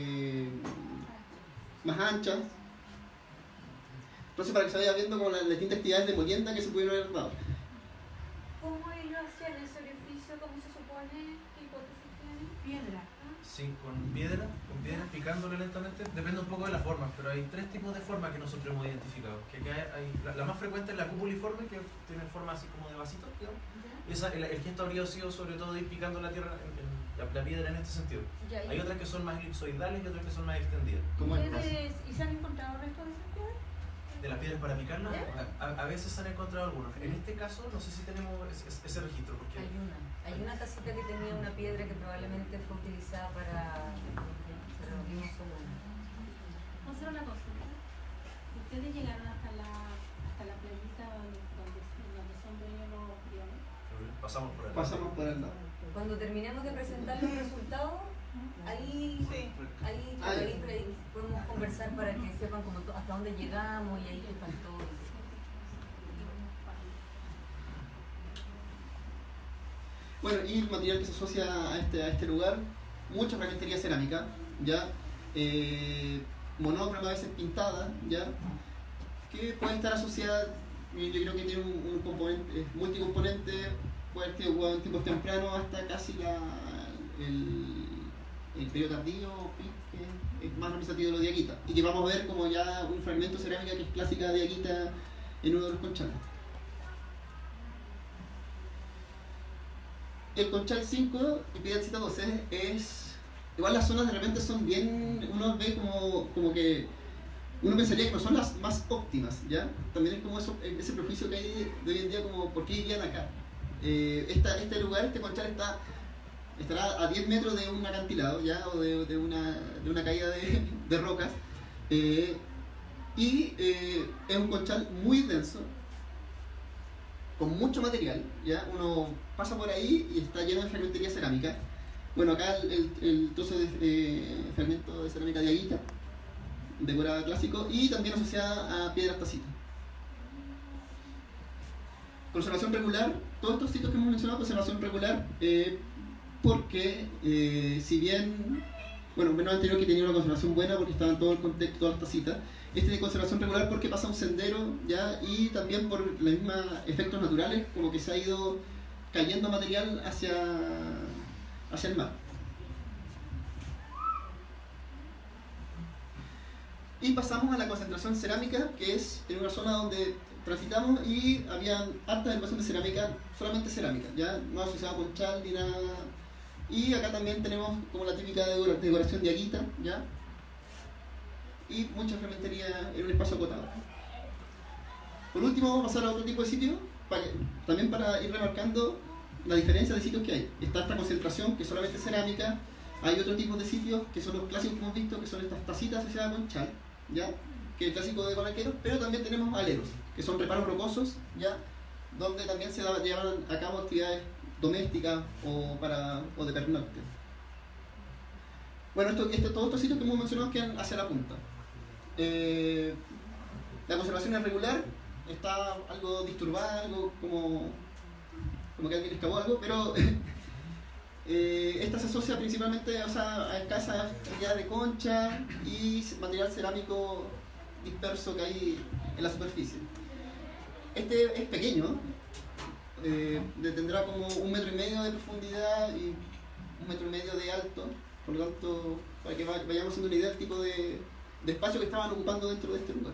anchas. Entonces, para que se vaya viendo como las distintas actividades de molienda que se pudieron haber dado. ¿Cómo ellos hacían ese orificio? ¿Cómo se supone? ¿Qué hipótesis tienen? Piedra. Sí, con piedra picándole lentamente, depende un poco de las formas, pero hay 3 tipos de formas que nosotros hemos identificado. Que la más frecuente es la cupuliforme, que tiene forma así como de vasito, digamos. El gesto habría sido sobre todo ir picando la tierra, la piedra en este sentido. Ya, Hay otras que son más elipsoidales y otras que son más extendidas. ¿Y se han encontrado restos de esas piedras? ¿De las piedras para picarlas? A veces se han encontrado algunos. En este caso no sé si tenemos ese registro. Porque Hay una tacita que tenía una piedra que probablemente fue utilizada para los mismos humanos. Vamos a hacer una cosa. Ustedes llegaron hasta la playita donde son dueños los briones. pasamos por el Pasamos por el lado. Cuando terminemos de presentar los resultados, ahí podemos conversar para que sepan como hasta dónde llegamos y ahí qué faltó. Bueno, y el material que se asocia a este lugar, mucha fragmentería cerámica, ¿ya? Monócroma, a veces pintada, ¿ya? Que puede estar asociada, yo creo que tiene un componente multicomponente, puede haber sido ocupado en tiempos tempranos hasta casi el periodo tardío, que es más representativo de los diaguitas, y que vamos a ver como ya un fragmento de cerámica que es clásica de diaguita en uno de los conchales. El conchal 5 y piedra 12 es... Igual las zonas de repente son bien... Uno ve como que... Uno pensaría que no son las más óptimas, ¿ya? También es como ese prejuicio que hay de hoy en día, como ¿por qué irían acá? Este lugar, este conchal estará a 10 metros de un acantilado, ¿ya? O de una caída de rocas. Y es un conchal muy denso, con mucho material, ¿ya? Uno pasa por ahí y está lleno de fragmentería cerámica. Bueno, acá el trozo de fragmento de cerámica de aguita, decorada clásico, y también asociada a piedras tacitas. Conservación regular, todos estos sitios que hemos mencionado, conservación regular, porque si bien, bueno, menos anterior que tenía una conservación buena porque estaban todo el contexto, todas las tacitas, este de conservación regular porque pasa un sendero, ¿ya? Y también por los mismos efectos naturales, como que se ha ido cayendo material hacia el mar. Y pasamos a la concentración cerámica, que es en una zona donde transitamos y había harta elevación de cerámica, solamente cerámica, ya no asociada con chal ni nada. Y acá también tenemos como la típica decoración de aguita, ya, y mucha fermentería en un espacio acotado. Por último, vamos a pasar a otro tipo de sitio, también para ir remarcando la diferencia de sitios que hay. Está esta concentración, que es solamente cerámica. Hay otro tipo de sitios, que son los clásicos que hemos visto, que son estas tacitas asociadas con chal, ¿ya? Que es el clásico de barranqueros, pero también tenemos aleros, que son reparos rocosos, ¿ya? Donde también se llevan a cabo actividades domésticas o de pernocte. Bueno, todos estos sitios que hemos mencionado quedan hacia la punta. La conservación es regular, está algo disturbada, algo como que alguien escapó algo, pero esta se asocia principalmente, o sea, a escasa cantidad de concha y material cerámico disperso que hay en la superficie. Este es pequeño, tendrá como 1,5 metros de profundidad y 1,5 metros de alto, por lo tanto, para que vayamos haciendo una idea del tipo de espacio que estaban ocupando dentro de este lugar.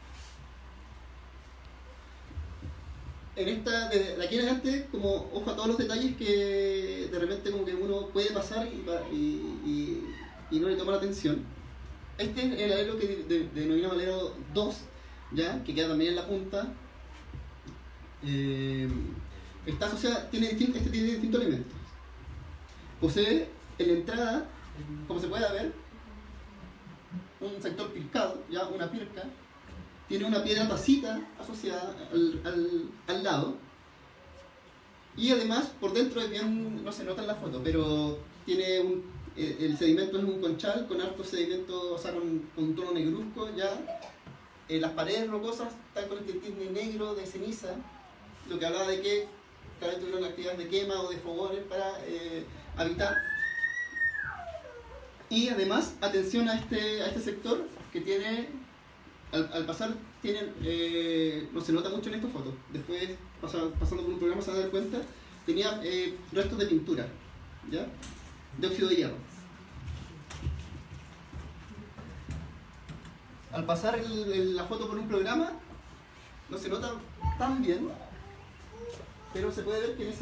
De aquí en adelante, como ojo a todos los detalles que de repente como que uno puede pasar y no le toma la atención. Este es el alero que denominamos alero 2, ¿ya? Que queda también en la punta. Está asociada, tiene distintos elementos. Posee en la entrada, como se puede ver, un sector pircado, ¿ya? Una pirca. Tiene una piedra tacita asociada al lado. Y además, por dentro es bien, no se nota en la foto, pero tiene el sedimento es un conchal con harto sedimento, o sea, con un tono negruzco, ya. Las paredes rocosas están con este tinte negro de ceniza, lo que hablaba de que claramente tuvieron actividades de quema o de fogones para habitar. Y además, atención a este sector que tiene, al pasar, no se nota mucho en esta foto. Después, pasando por un programa, se van a dar cuenta, tenía restos de pintura, ¿ya? De óxido de hierro. Al pasar la foto por un programa, no se nota tan bien, pero se puede ver que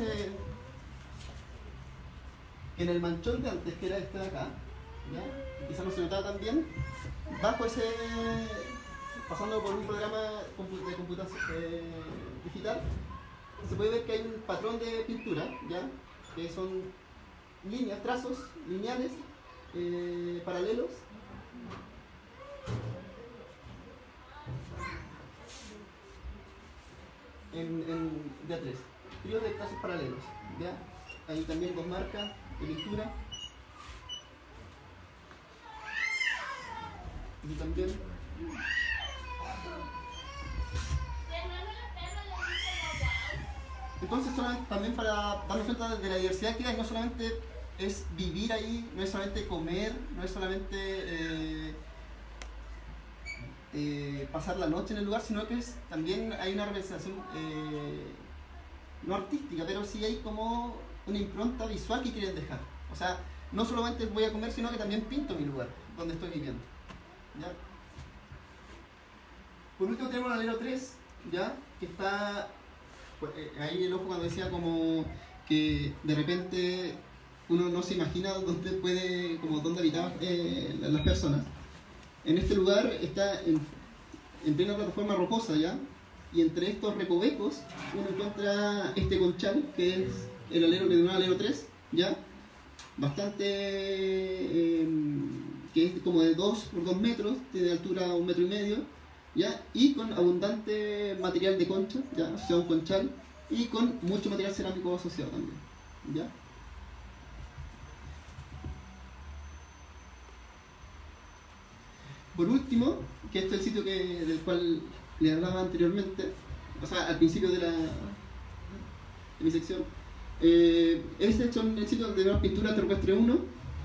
en el manchón de antes, que era este de acá, ¿ya? Quizás no se notaba tan bien, bajo pasando por un programa de computación digital, se puede ver que hay un patrón de pintura, ¿ya? Que son líneas, trazos lineales, paralelos. De A3, tríos de trazos paralelos, ¿ya? Hay también dos marcas de pintura. Y también entonces, también para darnos cuenta de la diversidad que hay, no solamente es vivir ahí, no es solamente comer, no es solamente pasar la noche en el lugar, sino que también hay una representación no artística, pero sí hay como una impronta visual que quieren dejar. O sea, no solamente voy a comer, sino que también pinto mi lugar donde estoy viviendo, ¿ya? Por último tenemos el alero 3, ¿ya? Que está ahí el ojo cuando decía como que de repente uno no se imagina dónde habitaban las personas. En este lugar está en plena plataforma rocosa, ¿ya? Y entre estos recovecos uno encuentra este conchal, que es el alero que es un alero 3, ¿ya? Bastante, que es como de 2 por 2 metros, tiene de altura 1,5 metros, ¿ya? Y con abundante material de concha, ¿ya? Asociado a un conchal, y con mucho material cerámico asociado también, ¿ya? Por último, que este es el sitio del cual le hablaba anteriormente, o sea, al principio de mi sección. Este es el sitio donde vemos pintura terrestre 1.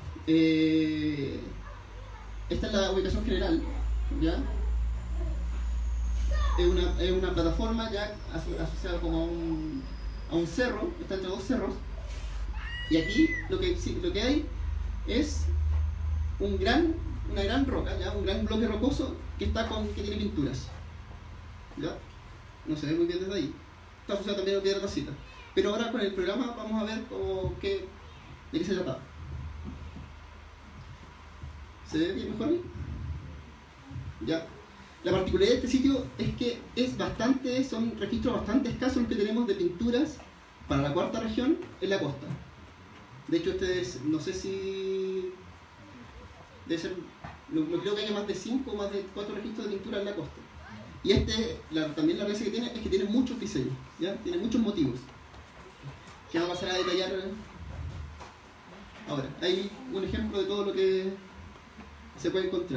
Esta es la ubicación general, ¿ya? Es una plataforma ya asociada como a a un cerro, está entre dos cerros, y aquí lo que hay es una gran roca, ¿ya? Un gran bloque rocoso que tiene pinturas, ¿ya? No se ve muy bien desde ahí. Está asociado también a piedra tacita. Pero ahora con el programa vamos a ver de qué se trataba. ¿Se ve bien mejor ahí? Ya. La particularidad de este sitio es que son registros bastante escasos los que tenemos de pinturas para la cuarta región en la costa. De hecho, no sé si debe ser, no creo que haya más de 5 o más de 4 registros de pintura en la costa. Y también la gracia que tiene es que tiene muchos diseños, ¿ya? Tiene muchos motivos que vamos a pasar a detallar ahora. Hay un ejemplo de todo lo que se puede encontrar.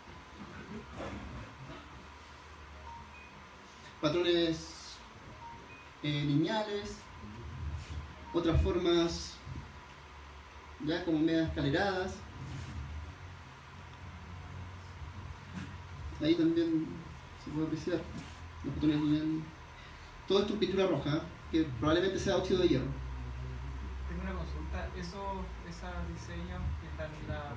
Patrones lineales, otras formas ya como medias escaleradas. Ahí también se puede apreciar los patrones lineales. Todo esto es pintura roja, que probablemente sea óxido de hierro. Tengo una consulta. Esos diseños que están en la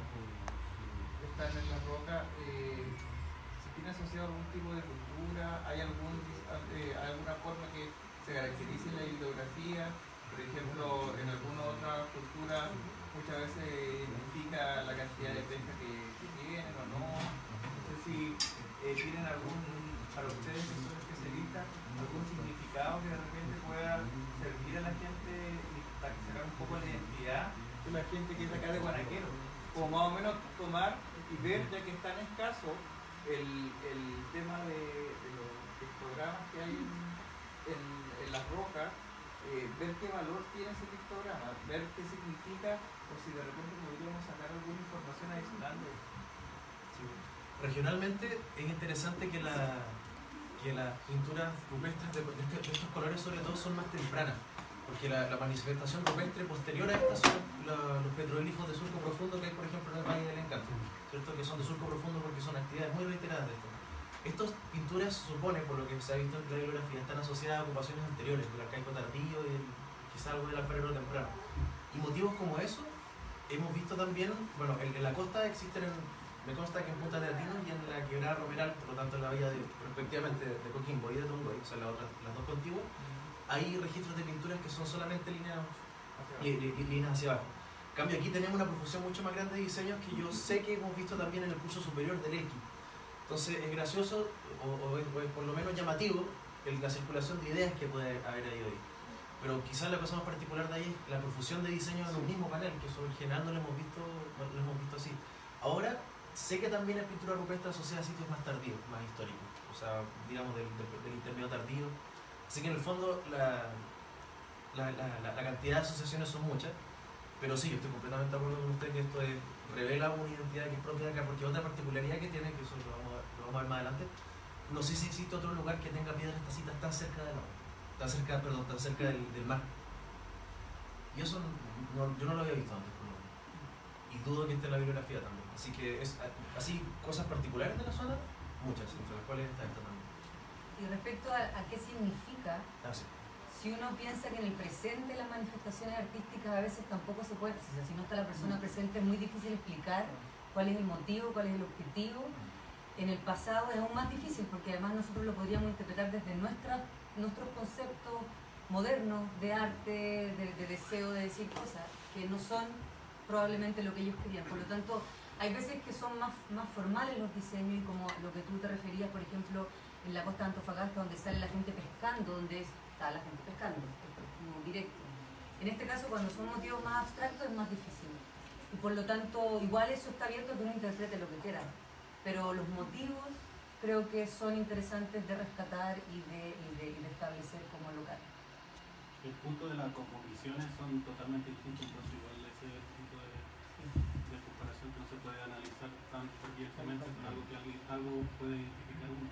roca, ¿se tiene asociado a algún tipo de cultura? ¿Hay alguna forma que se caracterice en la bibliografía? Por ejemplo, en alguna otra cultura muchas veces identifica la cantidad de pesca que tienen o no. No sé si tienen para ustedes que son especialistas, algún significado que de repente pueda servir a la gente para que se haga un poco la identidad de la gente que es acá de Guanaquero. Como más o menos tomar y ver, ya que es tan escaso el tema de los pictogramas que hay en las rocas, ver qué valor tiene ese pictograma, ver qué significa, o si de repente podríamos sacar alguna información adicional de eso. Sí. Regionalmente es interesante que las pinturas rupestres de estos colores sobre todo son más tempranas, porque la manifestación rupestre posterior a estas son los petroglifos de surco profundo que hay, por ejemplo, en el Valle del Encanto, ¿cierto? Que son de surco profundo porque son actividades muy reiteradas de esto. Estas pinturas se supone, por lo que se ha visto en la bibliografía, están asociadas a ocupaciones anteriores, del arcaico tardío y quizá algo del alfarero temprano. Y motivos como eso hemos visto también, bueno, en la costa existen, me consta que en Punta de Atinos y en la quebrada Romeral, por lo tanto en la villa respectivamente de Coquimbo y de Tongoy, o sea las dos contiguas, hay registros de pinturas que son solamente líneas hacia abajo. En cambio aquí tenemos una profusión mucho más grande de diseños que yo sé que hemos visto también en el curso superior del ELQI. Entonces es gracioso o es por lo menos llamativo la circulación de ideas que puede haber ahí hoy. Pero quizás la cosa más particular de ahí es la profusión de diseños en un mismo panel, que eso en general no lo hemos visto así. Ahora sé que también hay pintura rupestre asociada a sitios más tardíos, más históricos, o sea, digamos del intermedio tardío. Así que en el fondo la cantidad de asociaciones son muchas, pero sí, yo estoy completamente de acuerdo con usted que esto revela una identidad que es propia de acá, porque otra particularidad que tiene, que eso lo vamos a ver más adelante, no sé si existe otro lugar que tenga piedras tacitas tan cerca del agua, tan cerca del mar. Y eso yo no lo había visto antes, por lo menos. Y dudo que esté en la bibliografía también. Así que así cosas particulares de la zona, muchas, entre las cuales está esta también. Y respecto a qué significa, Sí. si uno piensa que en el presente las manifestaciones artísticas a veces tampoco se puede, o sea, si no está la persona presente es muy difícil explicar cuál es el motivo, cuál es el objetivo. En el pasado es aún más difícil porque además nosotros lo podríamos interpretar desde nuestros conceptos modernos de arte, de deseo de decir cosas que no son probablemente lo que ellos querían. Por lo tanto, hay veces que son más formales los diseños, y como lo que tú te referías, por ejemplo, en la costa de Antofagasta, donde sale la gente pescando, donde está la gente pescando, como directo. En este caso, cuando son motivos más abstractos, es más difícil. Y por lo tanto, igual eso está abierto a que uno interprete lo que quiera. Pero los motivos creo que son interesantes de rescatar y de establecer como local. El punto de las cosmovisiones son totalmente distintos, entonces igual ese punto de comparación que no se puede analizar tan directamente con algo que algo puede identificar uno.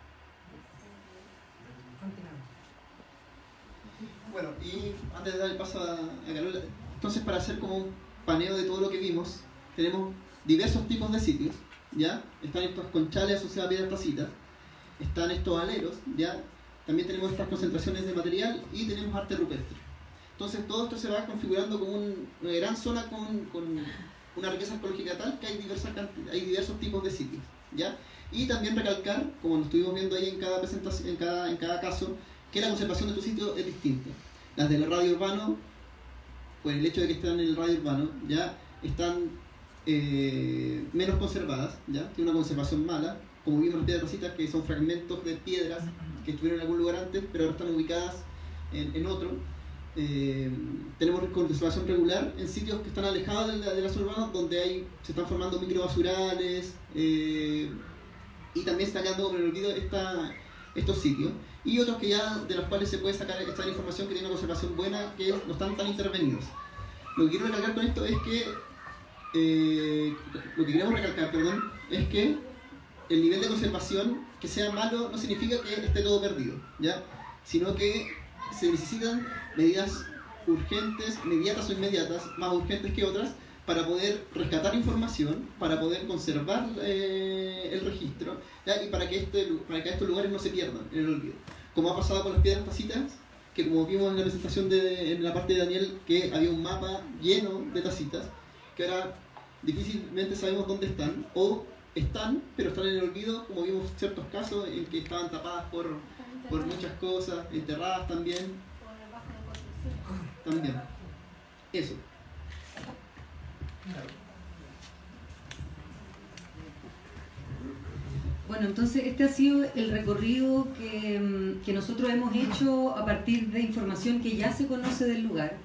Continuamos. Bueno, y antes de dar el paso a Carola, entonces para hacer como un paneo de todo lo que vimos, tenemos diversos tipos de sitios, ¿ya? Están estos conchales asociados a piedras tacitas, están estos aleros, ¿ya? también tenemos estas concentraciones de material y tenemos arte rupestre. Entonces todo esto se va configurando como una gran zona con una riqueza arqueológica tal que hay diversos tipos de sitios, ¿ya? Y también recalcar, como lo estuvimos viendo ahí en cada presentación, en cada caso, que la conservación de estos sitios es distinta. Las del radio urbano, por el hecho de que están en el radio urbano, ya están menos conservadas, ya tiene una conservación mala, como vimos las piedras tacitas, que son fragmentos de piedras que estuvieron en algún lugar antes, pero ahora están ubicadas en otro. Tenemos conservación regular en sitios que están alejados de la zona urbana, donde se están formando microbasurales, y también se están quedando por el olvido estos sitios. Y otros que ya, de los cuales se puede sacar esta información que tiene una conservación buena, que no están tan intervenidos. Lo que quiero recalcar con esto es que lo que queremos recalcar, es que el nivel de conservación que sea malo no significa que esté todo perdido, ¿ya? Sino que se necesitan medidas urgentes, inmediatas o inmediatas, más urgentes que otras, para poder rescatar información, para poder conservar el registro, ¿ya? Y para que estos lugares no se pierdan en el olvido. Como ha pasado con las piedras tacitas, que como vimos en la presentación en la parte de Daniel, que había un mapa lleno de tacitas, que ahora difícilmente sabemos dónde están, o están, pero están en el olvido, como vimos ciertos casos en que estaban tapadas por muchas cosas, enterradas también. También. Eso. Bueno, entonces este ha sido el recorrido que nosotros hemos hecho a partir de información que ya se conoce del lugar.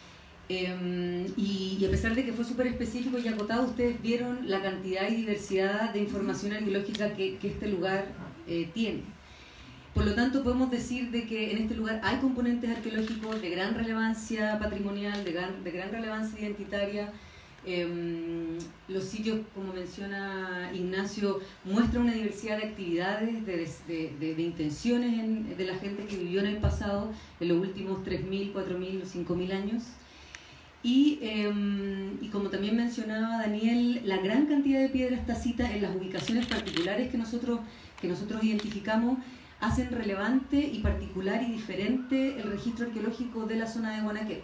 Y a pesar de que fue súper específico y acotado, ustedes vieron la cantidad y diversidad de información arqueológica que este lugar tiene. Por lo tanto, podemos decir de que en este lugar hay componentes arqueológicos de gran relevancia patrimonial, de gran relevancia identitaria. Los sitios, como menciona Ignacio, muestran una diversidad de actividades, de intenciones de la gente que vivió en el pasado, en los últimos 3.000, 4.000 o 5.000 años. Y como también mencionaba Daniel, la gran cantidad de piedras tacitas en las ubicaciones particulares que nosotros identificamos hacen relevante y particular y diferente el registro arqueológico de la zona de Guanaqueros.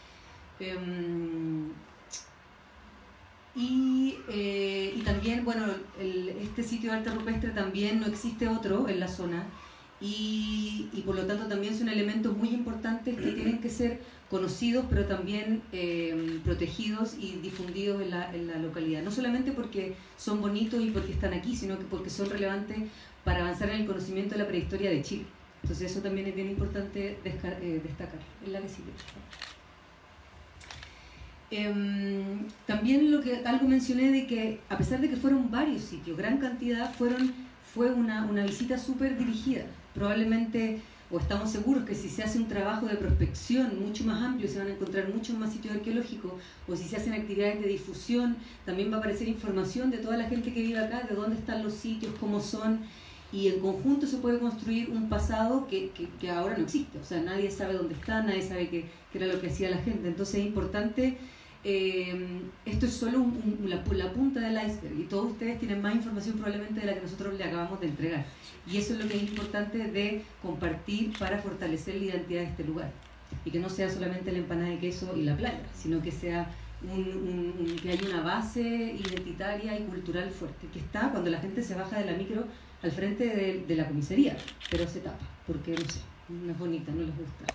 Y también, bueno, este sitio de arte rupestre también no existe otro en la zona, y por lo tanto también son elementos muy importantes que tienen que ser conocidos, pero también protegidos y difundidos en la localidad. No solamente porque son bonitos y porque están aquí, sino que porque son relevantes para avanzar en el conocimiento de la prehistoria de Chile. Entonces eso también es bien importante destacar. Es la que sigue. También algo mencioné de que a pesar de que fueron varios sitios, gran cantidad, fue una visita súper dirigida. Probablemente, o estamos seguros que si se hace un trabajo de prospección mucho más amplio, se van a encontrar muchos más sitios arqueológicos, o si se hacen actividades de difusión, también va a aparecer información de toda la gente que vive acá, de dónde están los sitios, cómo son, y en conjunto se puede construir un pasado que ahora no existe. O sea, nadie sabe dónde está, nadie sabe qué era lo que hacía la gente. Entonces es importante. Esto es solo la punta del iceberg, y todos ustedes tienen más información probablemente de la que nosotros le acabamos de entregar, y eso es lo que es importante de compartir para fortalecer la identidad de este lugar, y que no sea solamente la empanada de queso y la playa, sino que sea que haya una base identitaria y cultural fuerte, que está cuando la gente se baja de la micro al frente de la comisaría, pero se tapa porque no sé, no es bonita, no les gusta.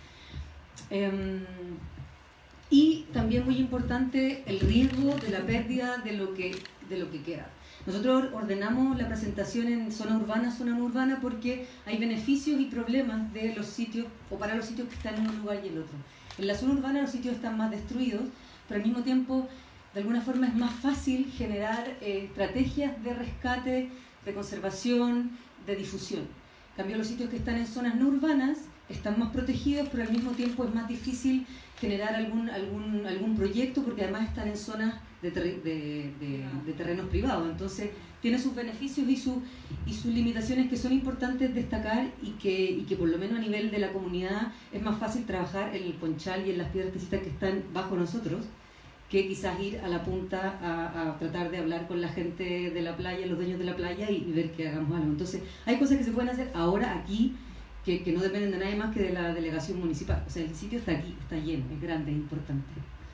Y también muy importante el riesgo de la pérdida de lo que queda. Nosotros ordenamos la presentación en zona no urbana, porque hay beneficios y problemas de los sitios, o para los sitios que están en un lugar y el otro. En la zona urbana los sitios están más destruidos, pero al mismo tiempo, de alguna forma es más fácil generar estrategias de rescate, de conservación, de difusión. En cambio, los sitios que están en zonas no urbanas están más protegidos, pero al mismo tiempo es más difícil generar algún proyecto, porque además están en zonas de terrenos privados. Entonces tiene sus beneficios y sus limitaciones, que son importantes destacar, y que por lo menos a nivel de la comunidad es más fácil trabajar en el Conchal y en las piedras tacitas que están bajo nosotros, que quizás ir a la punta a tratar de hablar con la gente de la playa, los dueños de la playa, y ver que hagamos algo. Entonces hay cosas que se pueden hacer ahora aquí que no dependen de nadie más que de la delegación municipal. O sea, el sitio está aquí, está lleno, es grande, es importante.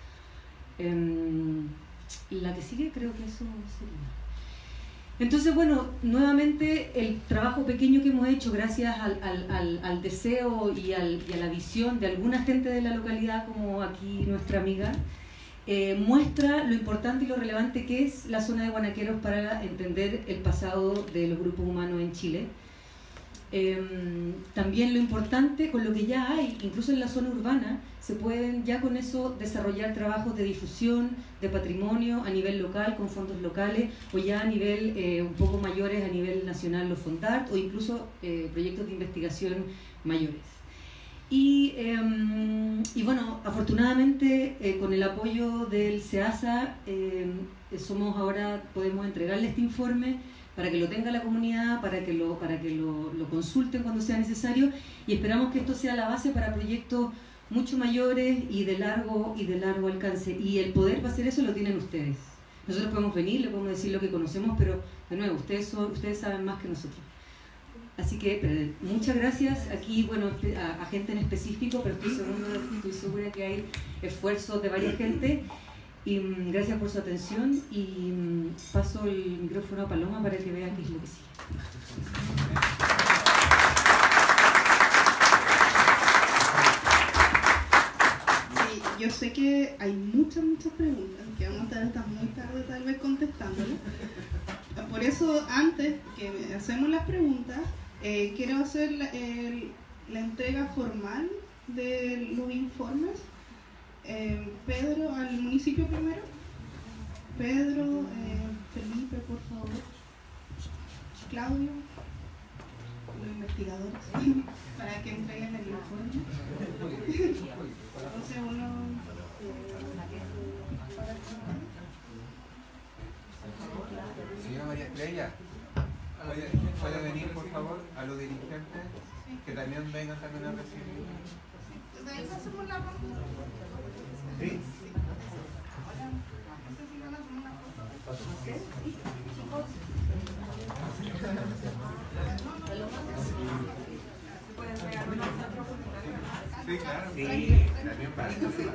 La que sigue creo que eso sería. Entonces, bueno, nuevamente el trabajo pequeño que hemos hecho gracias al deseo y a la visión de alguna gente de la localidad, como aquí nuestra amiga, muestra lo importante y lo relevante que es la zona de Guanaqueros para entender el pasado de los grupos humanos en Chile. También lo importante con lo que ya hay, incluso en la zona urbana, se pueden ya con eso desarrollar trabajos de difusión, de patrimonio a nivel local, con fondos locales, o ya a nivel un poco mayores, a nivel nacional, los Fondart, o incluso proyectos de investigación mayores. Y bueno, afortunadamente con el apoyo del SEASA somos ahora, podemos entregarle este informe para que lo tenga la comunidad, para que lo consulten cuando sea necesario, y esperamos que esto sea la base para proyectos mucho mayores y de largo alcance. Y el poder para hacer eso lo tienen ustedes. Nosotros podemos venir, le podemos decir lo que conocemos, pero de nuevo, ustedes saben más que nosotros. Así que muchas gracias aquí, bueno, a gente en específico, pero estoy segura que hay esfuerzos de varias gente. Y gracias por su atención y paso el micrófono a Paloma para que vean qué es lo que sigue. Sí, yo sé que hay muchas preguntas que vamos a estar hasta muy tarde tal vez contestándolas. Por eso, antes que hacemos las preguntas, quiero hacer la entrega formal de los informes. Pedro, al municipio primero. Pedro, Felipe, por favor. Claudio, los investigadores, para que entreguen el informe. Entonces uno... Señora María Estrella, ¿puede venir por favor a los dirigentes que también vengan también a recibir? ¿De ahí hacemos la ronda? Sí. Sí, claro. Sí, también para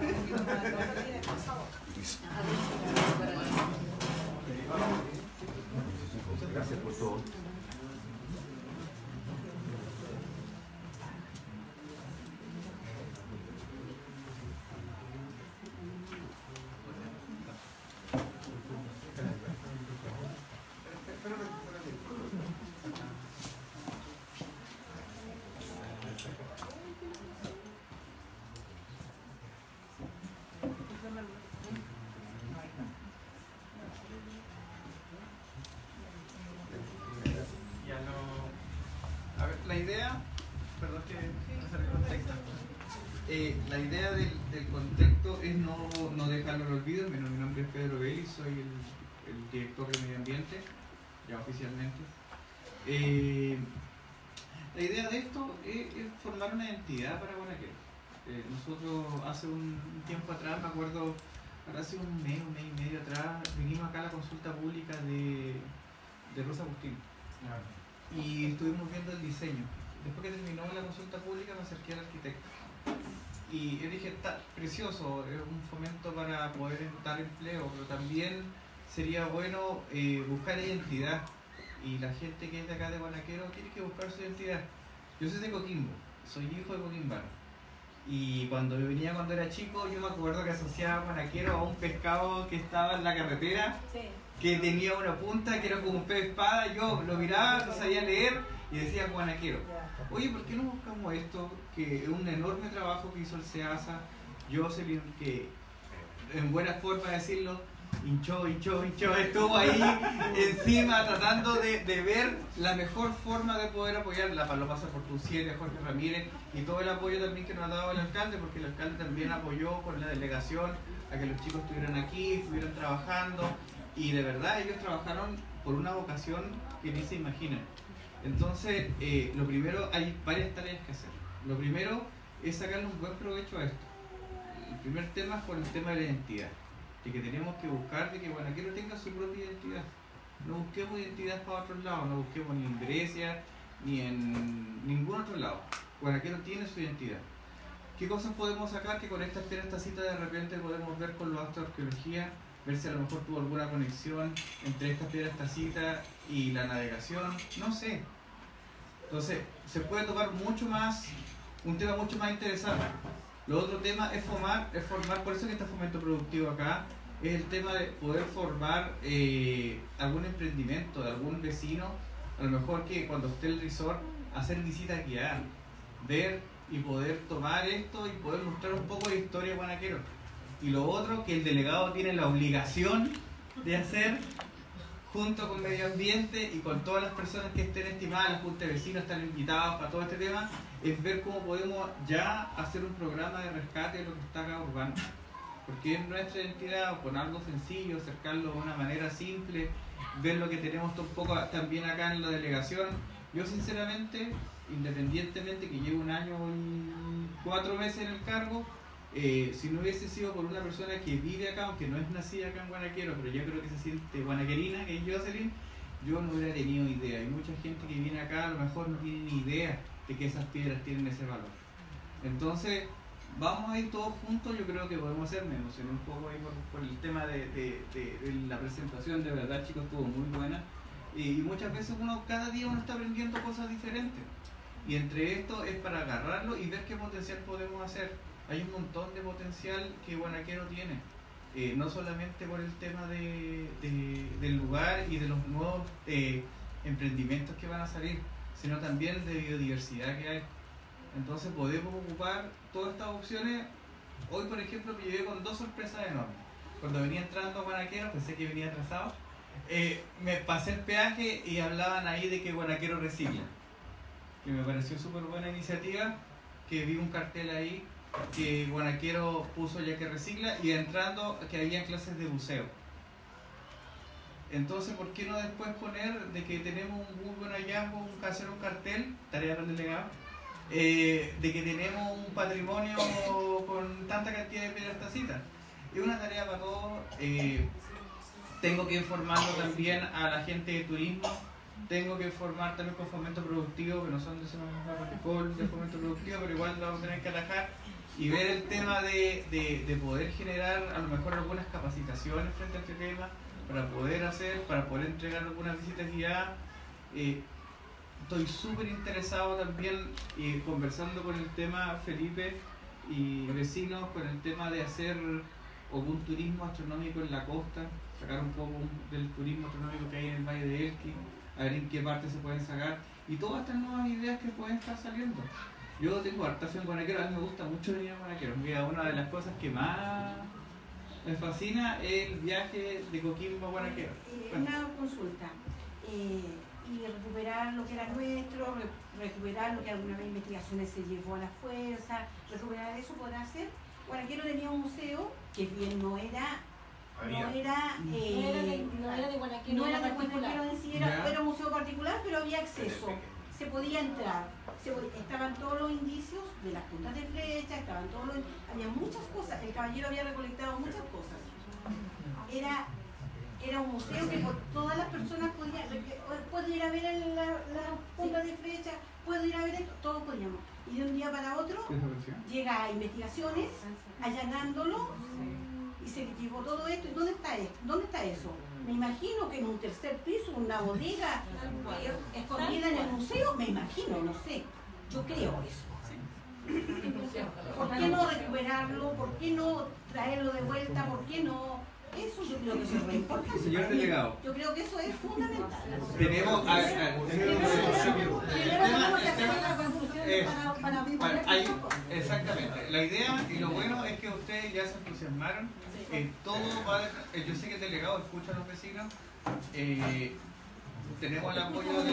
gracias por todo. La idea del contexto es no dejarlo en el olvido. Mi nombre es Pedro Belli, soy el director de Medio Ambiente, ya oficialmente. La idea de esto es formar una entidad para Guanaqueros. Nosotros hace un tiempo atrás, me acuerdo, hace un mes y medio atrás, vinimos acá a la consulta pública de Rosa Agustín y estuvimos viendo el diseño. Después que terminó la consulta pública me acerqué al arquitecto y yo dije, está precioso, es un fomento para poder dar empleo, pero también sería bueno buscar identidad, y la gente que es de acá de Guanaquero tiene que buscar su identidad. Yo soy de Coquimbo, soy hijo de Coquimbano, y cuando venía cuando era chico yo me acuerdo que asociaba Guanaquero a un pescado que estaba en la carretera, que tenía una punta que era como un pez espada. Yo lo miraba, no sabía leer y decía Guanaquero. Oye, ¿por qué no buscamos esto? Que es un enorme trabajo que hizo el SEASA. Jocelyn, que en buena forma de decirlo, hinchó, estuvo ahí encima tratando de ver la mejor forma de poder apoyar la Paloma Portuciere, Jorge Ramírez, y todo el apoyo también que nos ha dado el alcalde, porque el alcalde también apoyó con la delegación a que los chicos estuvieran aquí, estuvieran trabajando, y de verdad ellos trabajaron por una vocación que ni se imaginan. Entonces, lo primero, hay varias tareas que hacer. Lo primero es sacarle un buen provecho a esto. El primer tema es por el tema de la identidad, de que tenemos que buscar de que Guanaquero tenga su propia identidad. No busquemos identidad para otros lados, no busquemos ni en Grecia, ni en ningún otro lado. Guanaquero tiene su identidad. ¿Qué cosas podemos sacar que con esta cita de repente podemos ver con los actos de arqueología? Ver si a lo mejor tuvo alguna conexión entre estas piedras tacita y la navegación, no sé. Entonces, se puede tocar mucho más, un tema mucho más interesante. Lo otro tema es formar, por eso que está Fomento Productivo acá, es el tema de poder formar algún emprendimiento de algún vecino, a lo mejor que cuando esté el resort, hacer visitas guiadas, ver y poder tomar esto y poder mostrar un poco de historia guanaquero. Y lo otro, que el delegado tiene la obligación de hacer, junto con Medio Ambiente y con todas las personas que estén estimadas, la Junta de Vecinos están invitados para todo este tema, es ver cómo podemos ya hacer un programa de rescate de lo que está acá urbano. Porque es nuestra identidad, con algo sencillo, acercarlo de una manera simple, ver lo que tenemos un poco también acá en la delegación. Yo sinceramente, independientemente que llevo 1 año y 4 meses en el cargo, si no hubiese sido por una persona que vive acá, aunque no es nacida acá en Guanaquero, pero yo creo que se siente guanaquerina, que es Jocelyn, yo no hubiera tenido idea. Hay mucha gente que viene acá, a lo mejor no tiene ni idea de que esas piedras tienen ese valor. Entonces, vamos a ir todos juntos, yo creo que podemos hacer. Me emocioné un poco ahí por el tema de la presentación, de verdad, chicos, estuvo muy buena. Y muchas veces cada día uno está aprendiendo cosas diferentes. Y entre esto es para agarrarlo y ver qué potencial podemos hacer. Hay un montón de potencial que Guanaquero tiene, no solamente por el tema del lugar y de los nuevos emprendimientos que van a salir, sino también de biodiversidad que hay. Entonces podemos ocupar todas estas opciones. Hoy, por ejemplo, me llevé con 2 sorpresas enormes. Cuando venía entrando a Guanaquero, pensé que venía atrasado, me pasé el peaje y hablaban ahí de que Guanaquero recicla, que me pareció súper buena iniciativa, que vi un cartel ahí que Guanaquero puso ya que recicla, y entrando que había clases de buceo. Entonces, ¿por qué no después poner de que tenemos un muy buen hallazgo, hacer un cartel, tarea para el delegado, de que tenemos un patrimonio con tanta cantidad de piedras tacitas? Es una tarea para todos. Tengo que informarlo también a la gente de turismo, tengo que informar también con Fomento Productivo, que no son de Fomento Productivo, pero igual lo vamos a tener que atajar, y ver el tema de poder generar a lo mejor algunas capacitaciones frente a este tema, para poder entregar algunas visitas guiadas. Estoy súper interesado también, conversando con el tema Felipe y vecinos, con el tema de hacer algún turismo astronómico en la costa, sacar un poco del turismo astronómico que hay en el Valle de Elqui, a ver en qué parte se pueden sacar, y todas estas nuevas ideas que pueden estar saliendo. Yo tengo harta fe en Guanaquero, a mí me gusta mucho venir a Guanaquero. Mira, una de las cosas que más me fascina es el viaje de Coquimbo a Guanaquero. Una consulta, y recuperar lo que era nuestro, recuperar lo que alguna vez investigaciones se llevó a la fuerza, recuperar eso podrá hacer. Guanaquero tenía un museo que bien no era de Guanaquero en sí, era un museo particular, pero había acceso, se podía entrar, estaban todos los indicios de las puntas de flecha, había muchas cosas, el caballero había recolectado muchas cosas. Era un museo que todas las personas podían ir a ver las puntas de flecha, puedo ir a ver esto, todos podíamos. Y de un día para otro llega a investigaciones, allanándolo, y se llevó todo esto. ¿Y dónde está eso? Me imagino que en un tercer piso, una bodega escondida en el museo, me imagino, no sé, yo creo eso. ¿Por qué no recuperarlo? ¿Por qué no traerlo de vuelta? ¿Por qué no? Eso yo creo que eso es muy importante. Señor delegado, yo creo que eso es fundamental. Tenemos exactamente. La idea y lo bueno es que ustedes ya se entusiasmaron. Todo va yo sé que el delegado escucha a los vecinos. Tenemos el apoyo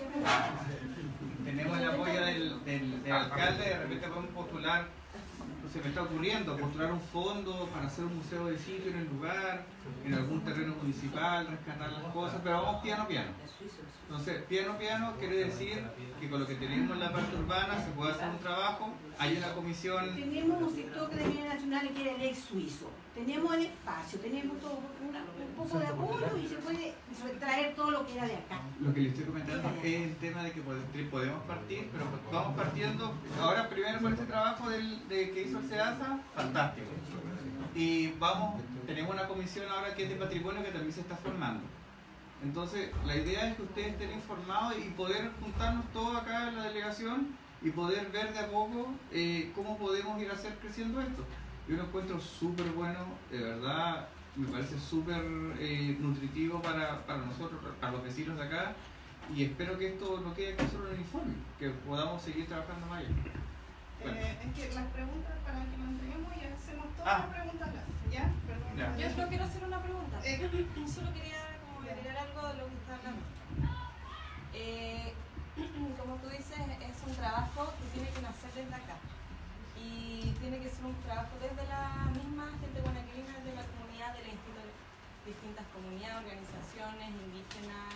del alcalde. De repente podemos postular se me está ocurriendo postular un fondo para hacer un museo de sitio en el lugar, en algún terreno municipal, rescatar las cosas, pero vamos piano a piano. Entonces, piano a piano quiere decir que con lo que tenemos en la parte urbana se puede hacer un trabajo, hay una comisión... Tenemos un sector que de nacional que era el ex suizo, tenemos el espacio, tenemos todo un poco de apoyo y se puede traer todo lo que era de acá. Lo que le estoy comentando es el tema de que podemos partir, pero vamos partiendo ahora primero con este trabajo de que hizo el SEASA, fantástico. Y tenemos una comisión ahora que es de patrimonio que también se está formando. Entonces, la idea es que ustedes estén informados y poder juntarnos todos acá en la delegación y poder ver de a poco cómo podemos ir a hacer creciendo esto. Yo lo encuentro súper bueno, de verdad, me parece súper nutritivo para nosotros, para los vecinos de acá, y espero que esto no quede aquí solo en el informe, que podamos seguir trabajando más allá. Bueno. Es que las preguntas para que lo entreguemos y hacemos todas las preguntas, ¿ya? Perdón. Ya. Yo solo quiero hacer una pregunta. Solo quería como agregar algo de lo que está hablando. Como tú dices, es un trabajo que tiene que nacer desde acá. Y tiene que ser un trabajo desde la misma gente guanaquirina, de la comunidad, de las distintas comunidades, organizaciones indígenas.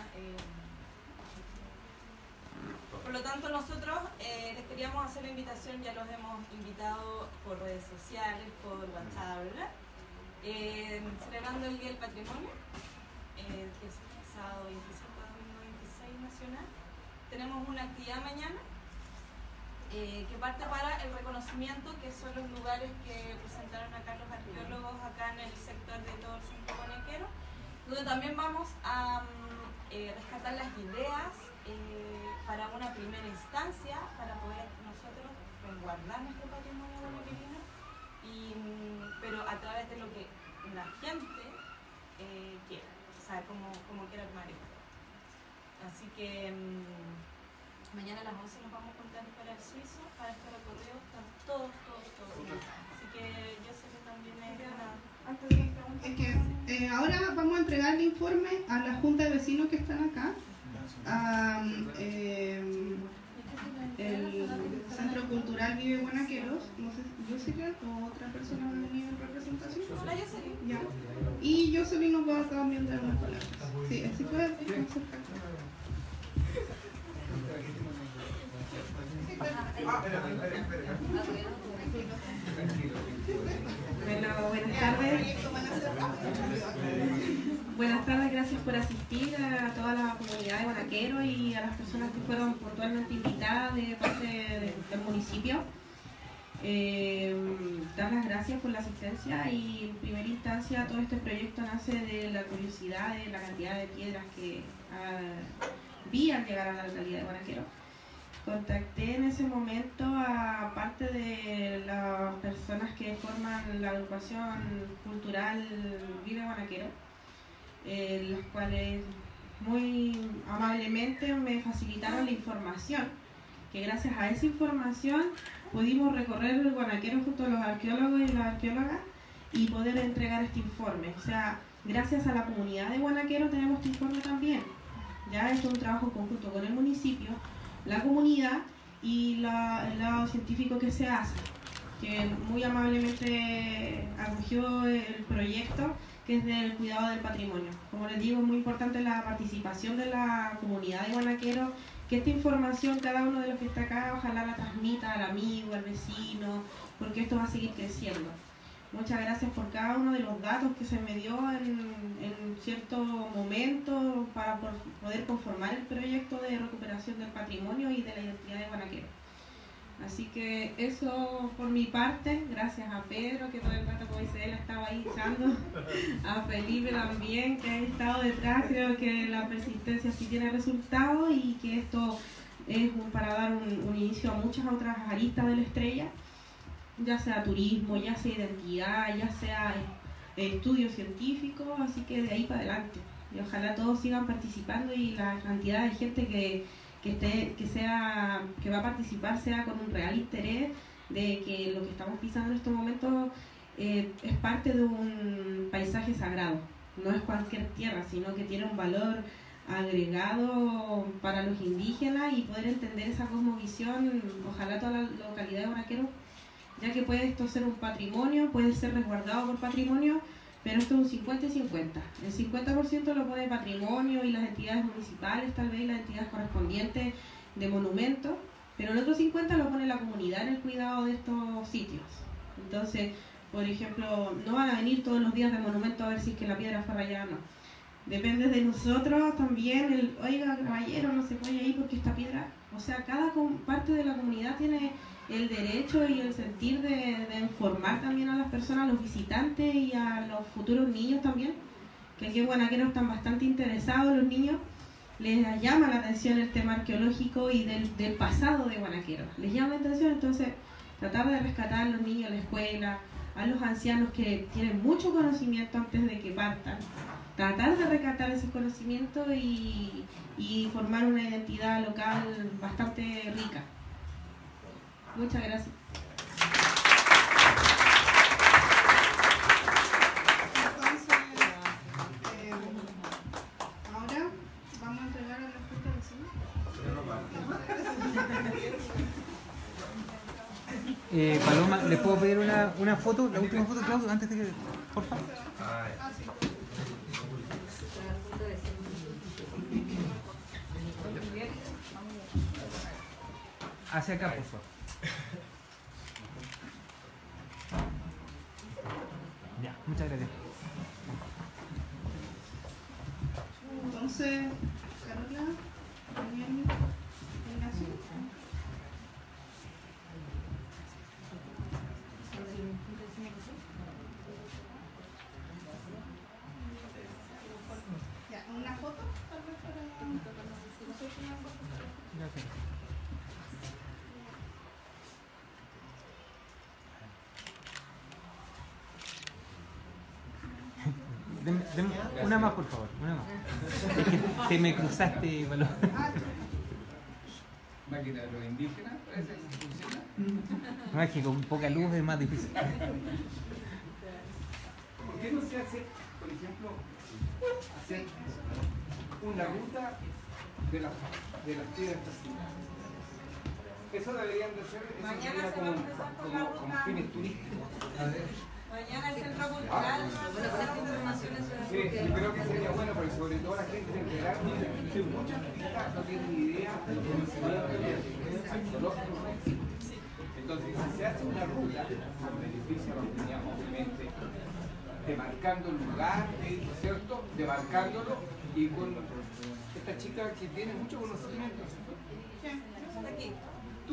Por lo tanto, nosotros les queríamos hacer la invitación, ya los hemos invitado por redes sociales, por WhatsApp, ¿verdad? Celebrando el Día del Patrimonio, que es el sábado 25 de 2026 nacional. Tenemos una actividad mañana que parte para el reconocimiento, que son los lugares que presentaron acá los arqueólogos acá en el sector de todo el centro guanaquero, donde también vamos a rescatar las ideas para una primera instancia, para poder nosotros resguardar nuestro patrimonio guanaquerino, pero a través de lo que la gente quiera, o sea, como quiera armar esto. Así que mañana a las 11 nos vamos a contar para el suizo, para este recorrido, están todos. Así que yo sé que también hay Es que ahora vamos a entregar el informe a la Junta de Vecinos que están acá, el Centro Cultural Vive Guanaqueros, no sé, Jocelyn o otra persona va a venir en representación. Hola, Jocelyn. Ya. Y Jocelyn nos va a también dar unas palabras. Sí, así puede acercar. Bueno, buenas tardes. Buenas tardes, gracias por asistir a toda la comunidad de Guanaquero y a las personas que fueron puntualmente invitadas de parte del municipio. Dar las gracias por la asistencia y en primera instancia todo este proyecto nace de la curiosidad de la cantidad de piedras que vi al llegar a la localidad de Guanaquero. Contacté en ese momento a parte de las personas que forman la agrupación cultural Vive Guanaquero, las cuales muy amablemente me facilitaron la información, que gracias a esa información pudimos recorrer el Guanaquero junto a los arqueólogos y las arqueólogas y poder entregar este informe. O sea, gracias a la comunidad de Guanaquero tenemos este informe también. Ya es un trabajo conjunto con el municipio, la comunidad y el lado científico que se hace, que muy amablemente acogió el proyecto, que es del cuidado del patrimonio. Como les digo, es muy importante la participación de la comunidad de Guanaquero, que esta información cada uno de los que está acá ojalá la transmita al amigo, al vecino, porque esto va a seguir creciendo. Muchas gracias por cada uno de los datos que se me dio en cierto momento para poder conformar el proyecto de recuperación del patrimonio y de la identidad de Guanaquero. Así que eso por mi parte, gracias a Pedro que todo el rato, como dice él, estaba ahí echando, a Felipe también que ha estado detrás. Creo que la persistencia sí tiene resultados y que esto es para dar un inicio a muchas otras aristas de la estrella, ya sea turismo, ya sea identidad, ya sea estudios científicos, así que de ahí para adelante. Y ojalá todos sigan participando y la cantidad de gente que va a participar sea con un real interés de que lo que estamos pisando en estos momentos es parte de un paisaje sagrado. No es cualquier tierra, sino que tiene un valor agregado para los indígenas y poder entender esa cosmovisión. Ojalá toda la localidad de Guanaquero ya que puede esto ser un patrimonio, puede ser resguardado por patrimonio, pero esto es un 50 y 50. El 50% lo pone patrimonio y las entidades municipales, tal vez, y las entidades correspondientes de monumentos, pero el otro 50% lo pone la comunidad en el cuidado de estos sitios. Entonces, por ejemplo, no van a venir todos los días de monumento a ver si es que la piedra fue rayada o no. Depende de nosotros también, oiga, caballero, no se puede ir porque esta piedra... O sea, cada parte de la comunidad tiene el derecho y el sentir de informar también a las personas, a los visitantes y a los futuros niños también, que aquí en Guanaquero están bastante interesados los niños, les llama la atención el tema arqueológico y del pasado de Guanaquero, les llama la atención. Entonces tratar de rescatar a los niños a la escuela, a los ancianos que tienen mucho conocimiento antes de que partan, tratar de rescatar ese conocimiento y formar una identidad local bastante rica. Muchas gracias. Entonces, ahora vamos a entregar a la Junta Vecina. Paloma, ¿le puedo pedir una foto? La última foto, Claudio, antes de que... Por favor. Sí. Hacia acá, por favor. Ya, muchas gracias. Entonces, Carola, Daniel, Ignacio. Ya, una foto, tal vez para nosotros. Gracias. Una más, por favor, una más. Es que te me cruzaste, Paloma. Máquina de los indígenas, parece que funciona. No, es que con poca luz es más difícil. ¿Por qué no se hace, por ejemplo, hacer una ruta de las piedras fascinantes? Eso deberían de ser, eso Mañana sería se va a empezar con la como ruta. fines turísticos. Mañana el Centro Cultural Sí, yo creo que sería bueno, porque sobre todo la gente en verano, muchas turistas no tienen ni idea de los conocimientos arqueológicos que existen. Entonces, si se hace una ruta, con beneficio a la comunidad, obviamente, demarcando el lugar, ¿cierto? Demarcándolo y con esta chica que tiene mucho conocimiento. aquí. Tú,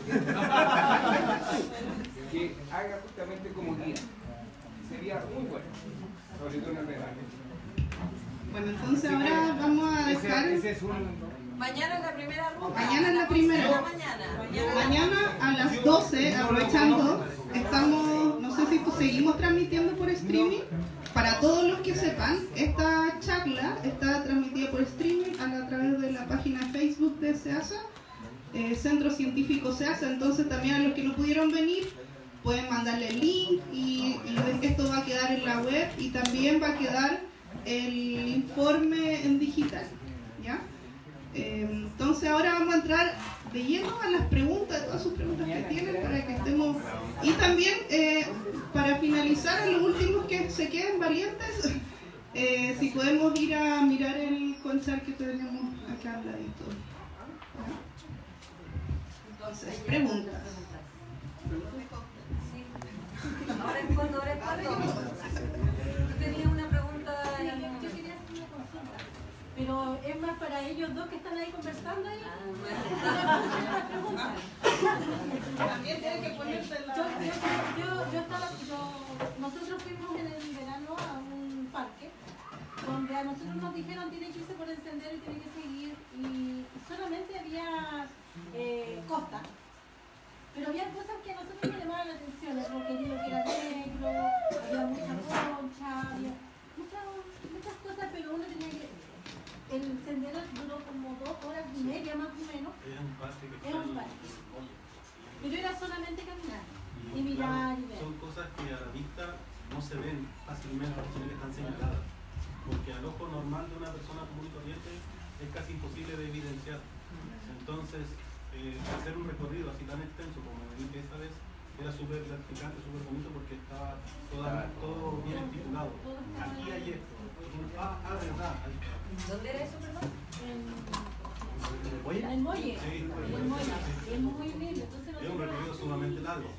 que haga justamente como guía. Sería muy bueno, sobre todo en el verano. Bueno, entonces ahora vamos a dejar... Ese es un... Mañana es la primera ruta. Mañana es la primera. Mañana a las 12, aprovechando, estamos, no sé si seguimos transmitiendo por streaming. Para todos los que sepan, esta charla está transmitida por streaming a través de la página Facebook de SEASA, Centro Científico SEASA. Entonces también a los que no pudieron venir, pueden mandarle el link y esto va a quedar en la web y también va a quedar el informe en digital, ¿ya? Entonces ahora vamos a entrar de lleno a las preguntas, todas sus preguntas que tienen para que estemos... Y también para finalizar, a los últimos que se queden valientes, si podemos ir a mirar el conchal que tenemos acá al ladito. Entonces, preguntas. Ahora es cuando. Yo tenía una pregunta. Yo quería hacer una consulta, pero es más para ellos dos que están ahí conversando ahí. También tienen que ponerse Nosotros fuimos en el verano a un parque donde a nosotros nos dijeron tiene que irse por el sendero y tiene que seguir y solamente había costa. Pero había cosas que a nosotros nos llamaban la atención, el roquerío que era negro, había mucha concha, había muchas cosas, pero uno tenía que... El sendero duró como 2 horas y media más o menos. Es un parque. Pero era solamente caminar y mirar y ver. Son cosas que a la vista no se ven fácilmente, sino que están señaladas. Porque al ojo normal de una persona común y corriente es casi imposible de evidenciar. Entonces, hacer un recorrido así tan extenso como me dije esta vez, era súper gratificante, súper bonito porque estaba todo bien estipulado. Aquí hay esto. Verdad. ¿Dónde era eso, perdón? ¿En el muelle? En el muelle. Sí, En el muelle. Es muy lindo. Entonces es un recorrido sumamente largo.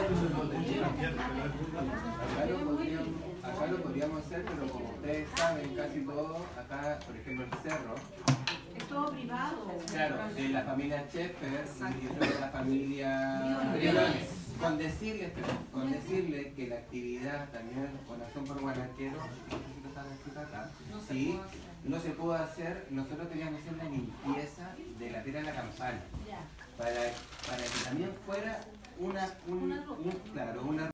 Acá lo podríamos hacer, pero como ustedes saben, casi todo, acá, por ejemplo, el cerro, Es todo privado. claro, de la familia Sheffer y de la familia Briones. Con decirle que la actividad también, Corazón por Guanaquero, sí, no se pudo hacer, nosotros teníamos que hacer la limpieza de la tierra de la campana, para que también fuera una